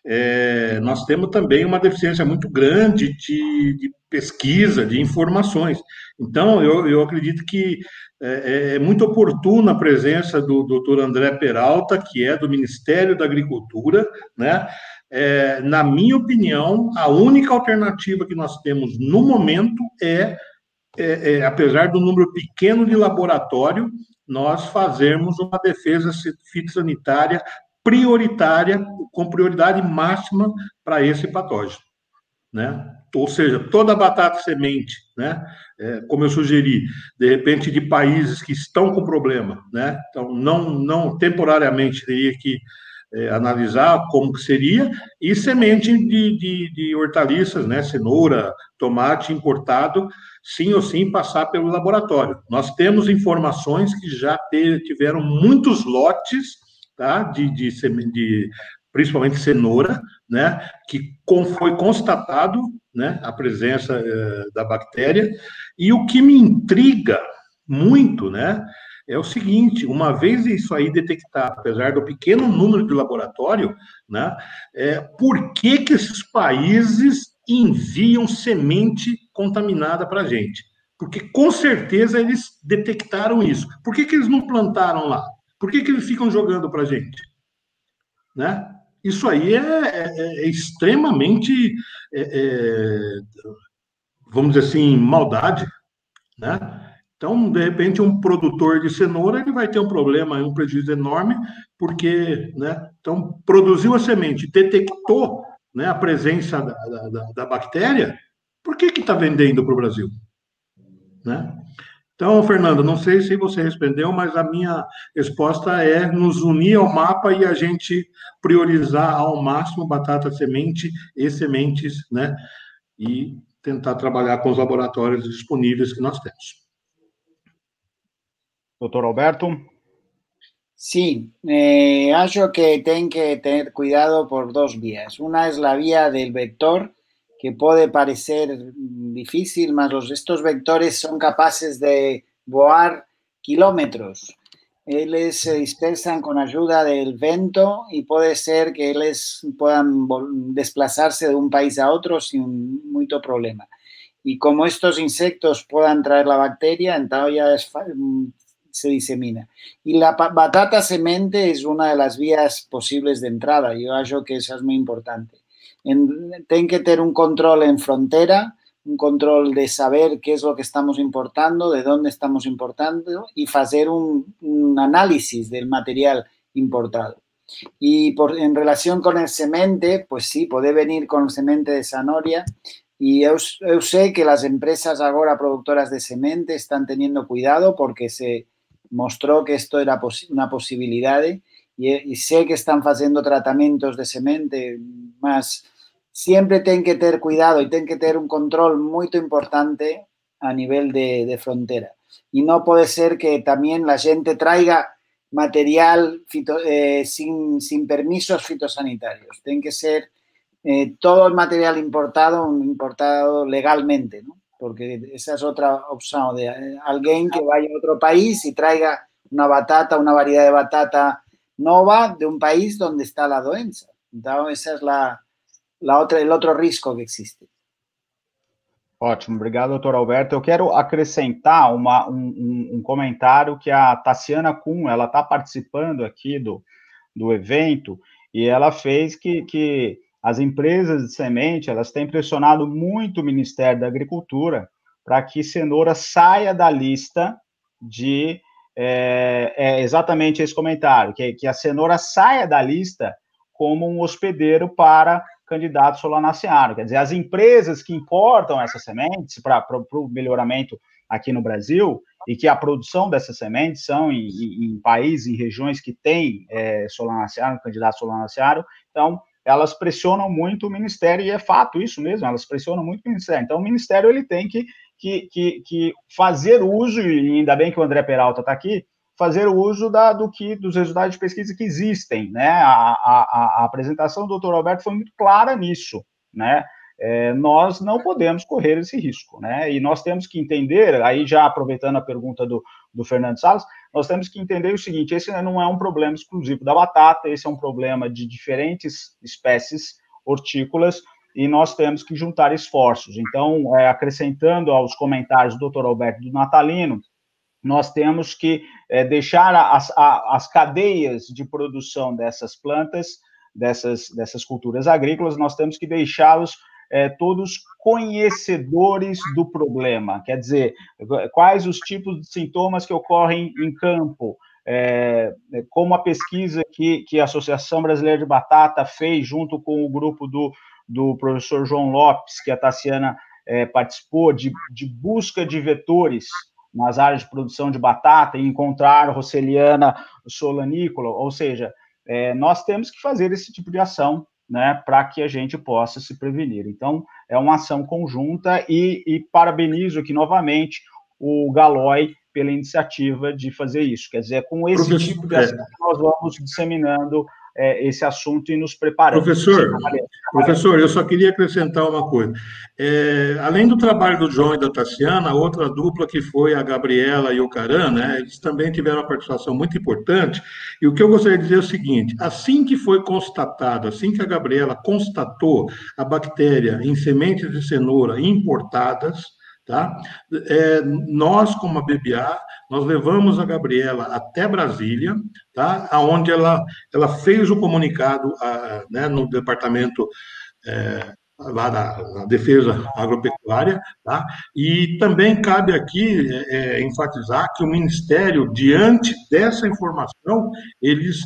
é, nós temos também uma deficiência muito grande de, de pesquisa, de informações. Então, eu, eu acredito que é, é muito oportuna a presença do doutor André Peralta, que é do Ministério da Agricultura, né? É, na minha opinião, a única alternativa que nós temos no momento é, é, é, apesar do número pequeno de laboratório, nós fazermos uma defesa fitossanitária prioritária, com prioridade máxima para esse patógeno, né? Ou seja, toda a batata semente, né? É, como eu sugeri, de repente de países que estão com problema, né? Então, não, não temporariamente teria que É, analisar como que seria, e semente de, de, de hortaliças, né, cenoura, tomate importado, sim ou sim passar pelo laboratório. Nós temos informações que já te, tiveram muitos lotes, tá, de, de, de principalmente cenoura, né, que com, foi constatado, né, a presença é, da bactéria, e o que me intriga muito, né, é o seguinte, uma vez isso aí detectado, apesar do pequeno número de laboratório, né, é, por que que esses países enviam semente contaminada para a gente? Porque, com certeza, eles detectaram isso. Por que que eles não plantaram lá? Por que que eles ficam jogando para a gente? Né? Isso aí é, é, é extremamente, é, é, vamos dizer assim, maldade, né? Então, de repente, um produtor de cenoura ele vai ter um problema, um prejuízo enorme, porque, né, então, produziu a semente, detectou, né, a presença da, da, da bactéria, por que que está vendendo para o Brasil? Né? Então, Fernando, não sei se você respondeu, mas a minha resposta é nos unir ao mapa e a gente priorizar ao máximo batata semente e sementes, né, e tentar trabalhar com os laboratórios disponíveis que nós temos. Doctor Alberto. Sí, eh, acho que tienen que tener cuidado por dos vías. Una es la vía del vector, que puede parecer difícil, mas los, estos vectores son capaces de volar kilómetros. Ellos se dispersan con ayuda del viento y puede ser que ellos puedan desplazarse de un país a otro sin mucho problema. Y como estos insectos puedan traer la bacteria, entonces ya es se disemina. Y la batata semente es una de las vías posibles de entrada. Yo creo que eso es muy importante. Tienen que tener un control en frontera, un control de saber qué es lo que estamos importando, de dónde estamos importando y hacer un, un análisis del material importado. Y por, en relación con el semente, pues sí, puede venir con semente de zanahoria. Y yo, yo sé que las empresas ahora productoras de semente están teniendo cuidado porque se mostró que esto era pos una posibilidad y, y sé que están haciendo tratamientos de semente, más siempre tienen que tener cuidado y tienen que tener un control muy importante a nivel de, de frontera. Y no puede ser que también la gente traiga material fito, eh, sin, sin permisos fitosanitarios. Tiene que ser eh, todo el material importado, importado legalmente, ¿no? Porque esa es otra opción de eh, alguien que vaya a otro país y traiga una batata, una variedad de batata nova de un país donde está la doença. Entonces, esa es la, la outra, el outro risco que existe. Ótimo, obrigado, doutor Alberto. Eu quero acrescentar uma, um, um comentário que a Tassiana Kuhn, ela está participando aqui do, do evento, e ela fez que, que as empresas de semente, elas têm pressionado muito o Ministério da Agricultura para que cenoura saia da lista de, é, é exatamente esse comentário, que, que a cenoura saia da lista como um hospedeiro para candidato solanáceo. Quer dizer, as empresas que importam essas sementes para o melhoramento aqui no Brasil e que a produção dessas sementes são em, em, em países, em regiões que têm é, solanáceo, candidato solanáceo, então elas pressionam muito o Ministério, e é fato isso mesmo, elas pressionam muito o Ministério. Então o Ministério ele tem que, que, que, que fazer uso, e ainda bem que o André Peralta está aqui, fazer uso da, do que, dos resultados de pesquisa que existem, né? A, a, a apresentação do doutor Alberto foi muito clara nisso, né? É, nós não podemos correr esse risco, né? E nós temos que entender, aí já aproveitando a pergunta do, do Fernando Salles, nós temos que entender o seguinte: esse não é um problema exclusivo da batata, esse é um problema de diferentes espécies hortícolas, e nós temos que juntar esforços. Então, é, acrescentando aos comentários do doutor Alberto do Natalino, nós temos que é, deixar as, as cadeias de produção dessas plantas, dessas, dessas culturas agrícolas, nós temos que deixá-los é, todos conhecedores do problema, quer dizer, quais os tipos de sintomas que ocorrem em campo, é, como a pesquisa que, que a Associação Brasileira de Batata fez junto com o grupo do, do professor João Lopes, que a Tassiana é, participou, de, de busca de vetores nas áreas de produção de batata, e encontrar Rosseliana solanicola, ou seja, é, nós temos que fazer esse tipo de ação, né, para que a gente possa se prevenir. Então, é uma ação conjunta, e, e parabenizo aqui novamente o Galoi pela iniciativa de fazer isso. Quer dizer, com esse Professor, tipo de ação, é. nós vamos disseminando é, esse assunto e nos preparando. Professor, professor, eu só queria acrescentar uma coisa. É, além do trabalho do João e da Tassiana, a outra dupla que foi a Gabriela e o Caran, né, eles também tiveram uma participação muito importante, e o que eu gostaria de dizer é o seguinte: assim que foi constatado, assim que a Gabriela constatou a bactéria em sementes de cenoura importadas, tá? É, nós, como a B B A, nós levamos a Gabriela até Brasília, tá? Onde ela, ela fez o comunicado a, né, no departamento é, lá da, da Defesa Agropecuária, tá? E também cabe aqui é, enfatizar que o Ministério, diante dessa informação, eles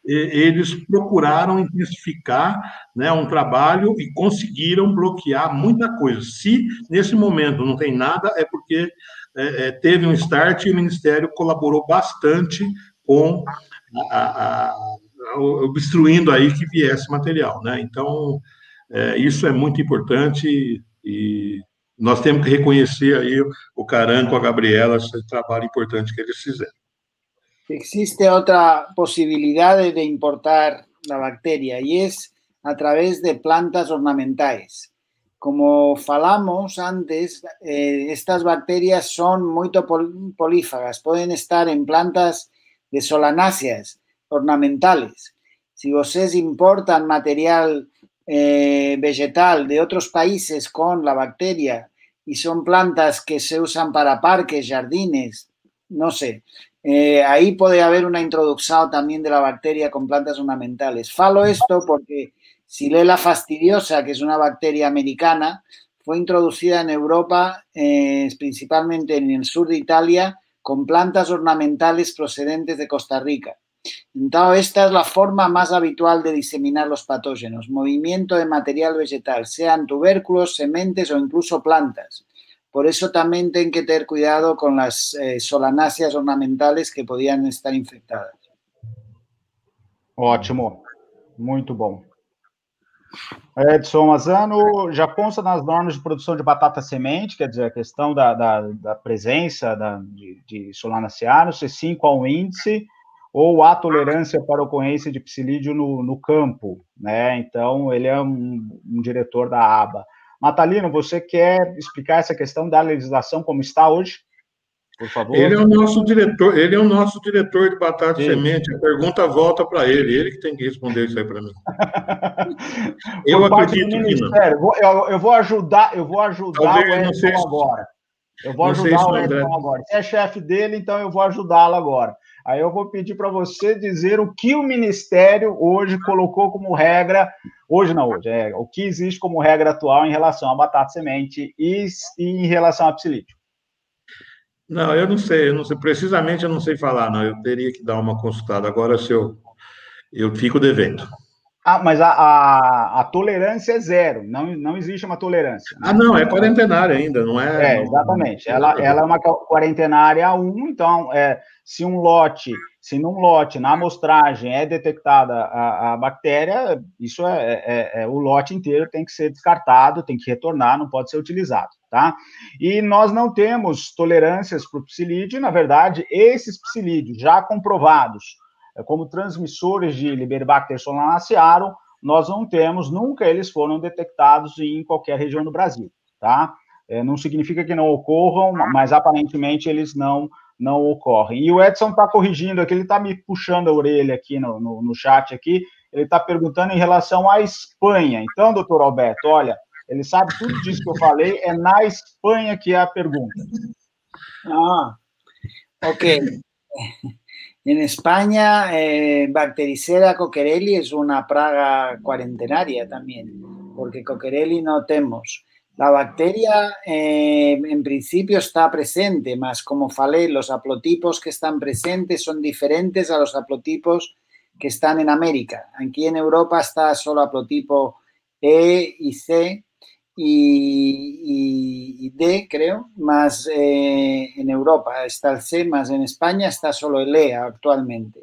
eles procuraram intensificar, né, um trabalho e conseguiram bloquear muita coisa. Se nesse momento não tem nada, é porque é, teve um start e o Ministério colaborou bastante com a, a, a, obstruindo aí que viesse material, né? Então, é, isso é muito importante, e nós temos que reconhecer aí o Caran com a Gabriela, esse trabalho importante que eles fizeram. Existe otra posibilidad de importar la bacteria, y es a través de plantas ornamentales. Como falamos antes, eh, estas bacterias son muy polífagas, pueden estar en plantas de solanáceas ornamentales. Si ustedes importan material eh, vegetal de otros países con la bacteria y son plantas que se usan para parques, jardines, no sé, Eh, ahí puede haber una introducción también de la bacteria con plantas ornamentales. Falo esto porque Xylella fastidiosa, que es una bacteria americana, fue introducida en Europa, eh, principalmente en el sur de Italia, con plantas ornamentales procedentes de Costa Rica. Entonces, esta es la forma más habitual de diseminar los patógenos, movimiento de material vegetal, sean tubérculos, sementes o incluso plantas. Por eso también tienen que tener cuidado con las eh, solanáceas ornamentales que podían estar infectadas. Ótimo, muito bom. Edson Mazzano, já consta nas normas de produção de batata semente, quer dizer, a questão da, da, da presença da, de, de solanáceas, se sim, qual o índice, ou há tolerância para a ocorrência de psilídeo no, no campo, né? Então, ele é um, um diretor da aba. Natalino, você quer explicar essa questão da legislação como está hoje? Por favor. Ele é o nosso diretor, ele é o nosso diretor de batata Sim. semente. A pergunta volta para ele, ele que tem que responder isso aí para mim. Eu eu acredito acredito do que não. Ministério. Eu, eu vou ajudar, eu vou ajudar Talvez, o não Edson sei se- agora. Eu vou não sei ajudar se o o André- Edson agora. Você é chefe dele, então eu vou ajudá-lo agora. Aí eu vou pedir para você dizer o que o Ministério hoje colocou como regra, hoje não hoje, é o que existe como regra atual em relação à batata semente e, e em relação à psilídeo. Não, eu não sei, eu não sei, precisamente eu não sei falar, não. Eu teria que dar uma consultada. Agora, se eu, eu fico devendo. Ah, mas a, a, a tolerância é zero, não, não existe uma tolerância. Né? Ah, não, é quarentenária ainda, não é? É, não- exatamente. não- Ela, ela é uma quarentenária um, então, é, se um lote, se num lote, na amostragem, é detectada a, a bactéria, isso é, é, é, o lote inteiro tem que ser descartado, tem que retornar, não pode ser utilizado, tá? E nós não temos tolerâncias para o psilídeo, na verdade, esses psilídeos já comprovados é, como transmissores de Liberibacter solanacearum, nós não temos, nunca eles foram detectados em qualquer região do Brasil, tá? É, não significa que não ocorram, mas aparentemente eles não, não ocorrem. E o Edson está corrigindo aqui, ele está me puxando a orelha aqui no, no, no chat aqui, ele está perguntando em relação à Espanha. Então, doutor Alberto, olha, ele sabe tudo disso que eu falei, é na Espanha que é a pergunta. Ah, ok. En España, eh, Bactericera coquerelli es una praga cuarentenaria también, porque coquerelli no tenemos. La bacteria, eh, en principio, está presente, mas como falé, los haplotipos que están presentes son diferentes a los haplotipos que están en América. Aquí en Europa está solo haplotipo E y C, y, y, y D, creo, más eh, en Europa está el C, más en España está solo el E actualmente.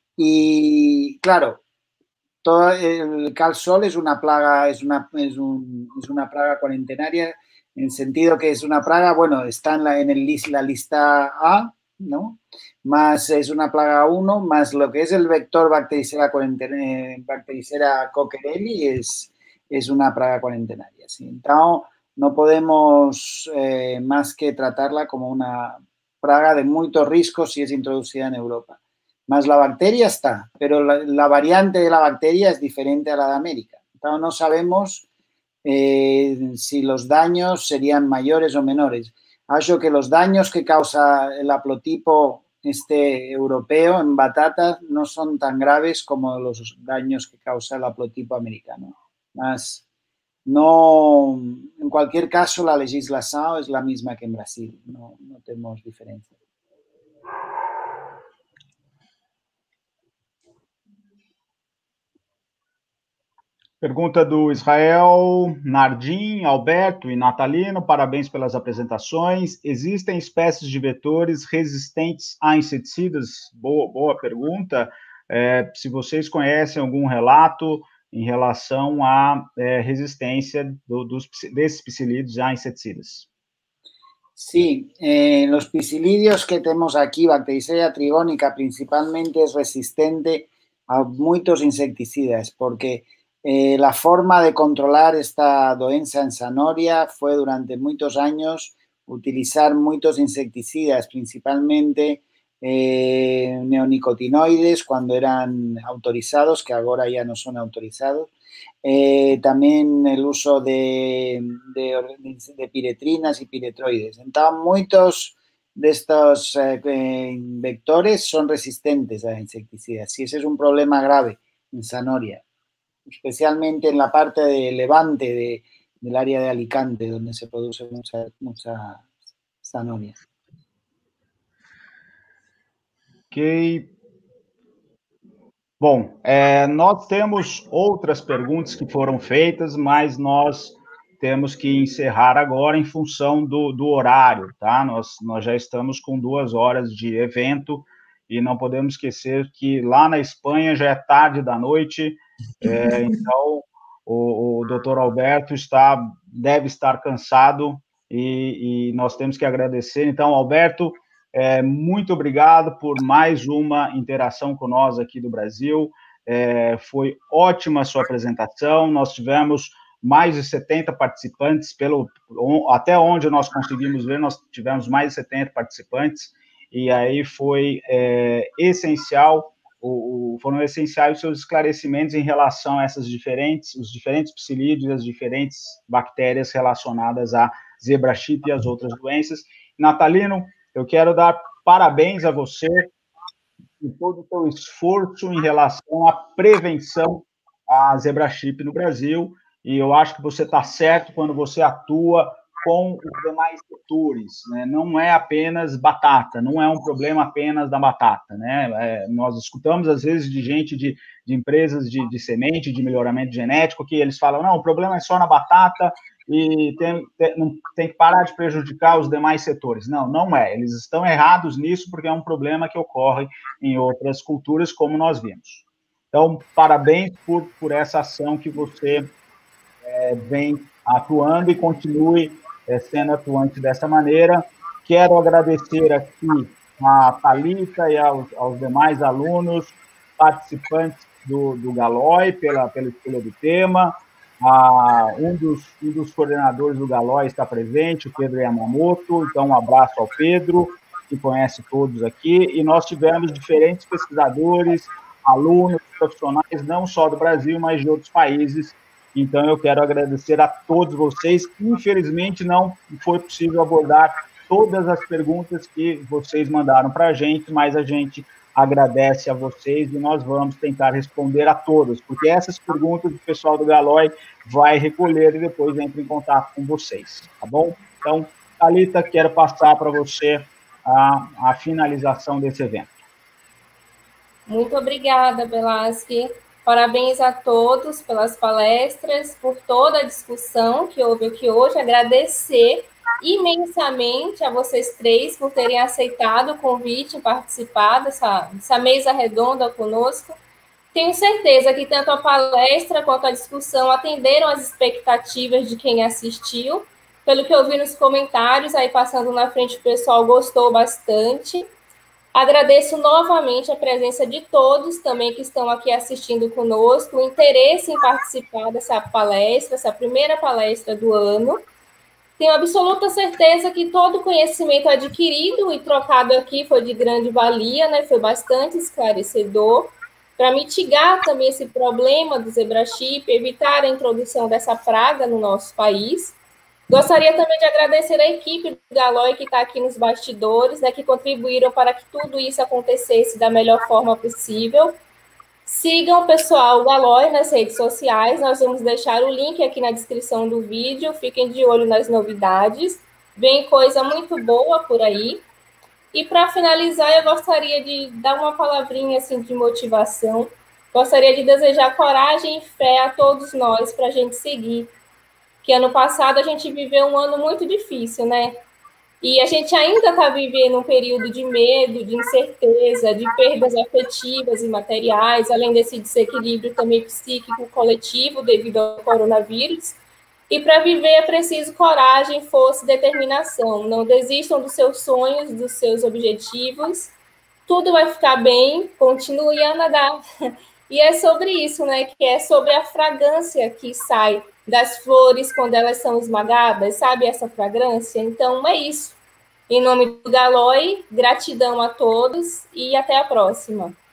Y claro, todo el calsol es una plaga, es una, es, un, es una plaga cuarentenaria, en el sentido que es una plaga, bueno, está en la, en el, la lista A, ¿no? Más es una plaga uno, más lo que es el vector Bactericera, Bactericera coquerelli es, es una plaga cuarentenaria. ¿Sí? Entonces, no podemos eh, más que tratarla como una plaga de mucho riesgo si es introducida en Europa. Más la bacteria está, pero la, la variante de la bacteria es diferente a la de América. Entonces, no sabemos eh, si los daños serían mayores o menores. Acho que los daños que causa el haplotipo este europeo en batata no son tan graves como los daños que causa el haplotipo americano. Más, no, en cualquier caso, la legislación es la misma que en Brasil, no, no tenemos diferencia. Pergunta do Israel, Nardim, Alberto e Natalino, parabéns pelas apresentações. Existem espécies de vetores resistentes a inseticidas? Boa, boa pergunta. É, se vocês conhecem algum relato em relação à é, resistência do, dos, desses psilídeos a inseticidas. Sí, eh, los psilídeos que tenemos aquí, Bactericella trigónica principalmente, es resistente a muchos insecticidas, porque eh, la forma de controlar esta doença en Sanoria fue durante muchos años utilizar muchos insecticidas, principalmente eh, neonicotinoides cuando eran autorizados, que ahora ya no son autorizados. Eh, también el uso de, de, de piretrinas y piretroides. Entonces, muchos de estos eh, vectores son resistentes a insecticidas. Y ese es un problema grave en Sanoria, especialmente en la parte de Levante de, del área de Alicante, donde se produce mucha, mucha Sanoria. Ok. Bom, é, nós temos outras perguntas que foram feitas, mas nós temos que encerrar agora em função do, do horário, tá? Nós, nós já estamos com duas horas de evento e não podemos esquecer que lá na Espanha já é tarde da noite, é, então o, o doutor Alberto está, deve estar cansado e, e nós temos que agradecer. Então, Alberto, é, muito obrigado por mais uma interação com nós aqui do Brasil. É, foi ótima a sua apresentação, nós tivemos mais de setenta participantes, pelo, até onde nós conseguimos ver, nós tivemos mais de setenta participantes, e aí foi é, essencial, o, o, foram essenciais os seus esclarecimentos em relação a essas diferentes, os diferentes psilídeos, as diferentes bactérias relacionadas à zebrachip e as outras doenças. Natalino, eu quero dar parabéns a você por todo o seu esforço em relação à prevenção à zebrachip no Brasil, e eu acho que você está certo quando você atua com os demais setores, né? Não é apenas batata, não é um problema apenas da batata, né? É, nós escutamos, às vezes, de gente de, de empresas de, de semente, de melhoramento genético, que eles falam, não, o problema é só na batata e tem, tem, não, tem que parar de prejudicar os demais setores. Não, não é. Eles estão errados nisso porque é um problema que ocorre em outras culturas, como nós vimos. Então, parabéns por, por essa ação que você é, vem atuando e continue é, sendo atuante dessa maneira. Quero agradecer aqui a Thalita e aos, aos demais alunos, participantes do, do Galoi, pela, pela escolha do tema. Ah, um, dos, um dos coordenadores do Galoi está presente, o Pedro Yamamoto, então um abraço ao Pedro, que conhece todos aqui, e nós tivemos diferentes pesquisadores, alunos, profissionais, não só do Brasil, mas de outros países. Então, eu quero agradecer a todos vocês. Infelizmente, não foi possível abordar todas as perguntas que vocês mandaram para a gente, mas a gente agradece a vocês e nós vamos tentar responder a todas, porque essas perguntas o pessoal do Galoi vai recolher e depois entra em contato com vocês, tá bom? Então, Thalita, quero passar para você a, a finalização desse evento. Muito obrigada, Velasque. Parabéns a todos pelas palestras, por toda a discussão que houve aqui hoje. Agradecer imensamente a vocês três por terem aceitado o convite em participar dessa, dessa mesa redonda conosco. Tenho certeza que tanto a palestra quanto a discussão atenderam às expectativas de quem assistiu. Pelo que eu vi nos comentários, aí passando na frente, o pessoal gostou bastante. Agradeço novamente a presença de todos também que estão aqui assistindo conosco, o interesse em participar dessa palestra, essa primeira palestra do ano. Tenho absoluta certeza que todo o conhecimento adquirido e trocado aqui foi de grande valia, né? Foi bastante esclarecedor, para mitigar também esse problema do zebrachip, evitar a introdução dessa praga no nosso país. Gostaria também de agradecer a equipe do Galoi que está aqui nos bastidores, né, que contribuíram para que tudo isso acontecesse da melhor forma possível. Sigam o pessoal Galoi nas redes sociais, nós vamos deixar o link aqui na descrição do vídeo, fiquem de olho nas novidades, vem coisa muito boa por aí. E para finalizar, eu gostaria de dar uma palavrinha assim, de motivação, gostaria de desejar coragem e fé a todos nós para a gente seguir. Que ano passado a gente viveu um ano muito difícil, né? E a gente ainda está vivendo um período de medo, de incerteza, de perdas afetivas e materiais, além desse desequilíbrio também psíquico coletivo devido ao coronavírus. E para viver é preciso coragem, força e determinação. Não desistam dos seus sonhos, dos seus objetivos. Tudo vai ficar bem, continue a nadar. E é sobre isso, né? Que é sobre a fragrância que sai das flores quando elas são esmagadas, sabe essa fragrância? Então, é isso. Em nome do Galoi, gratidão a todos e até a próxima.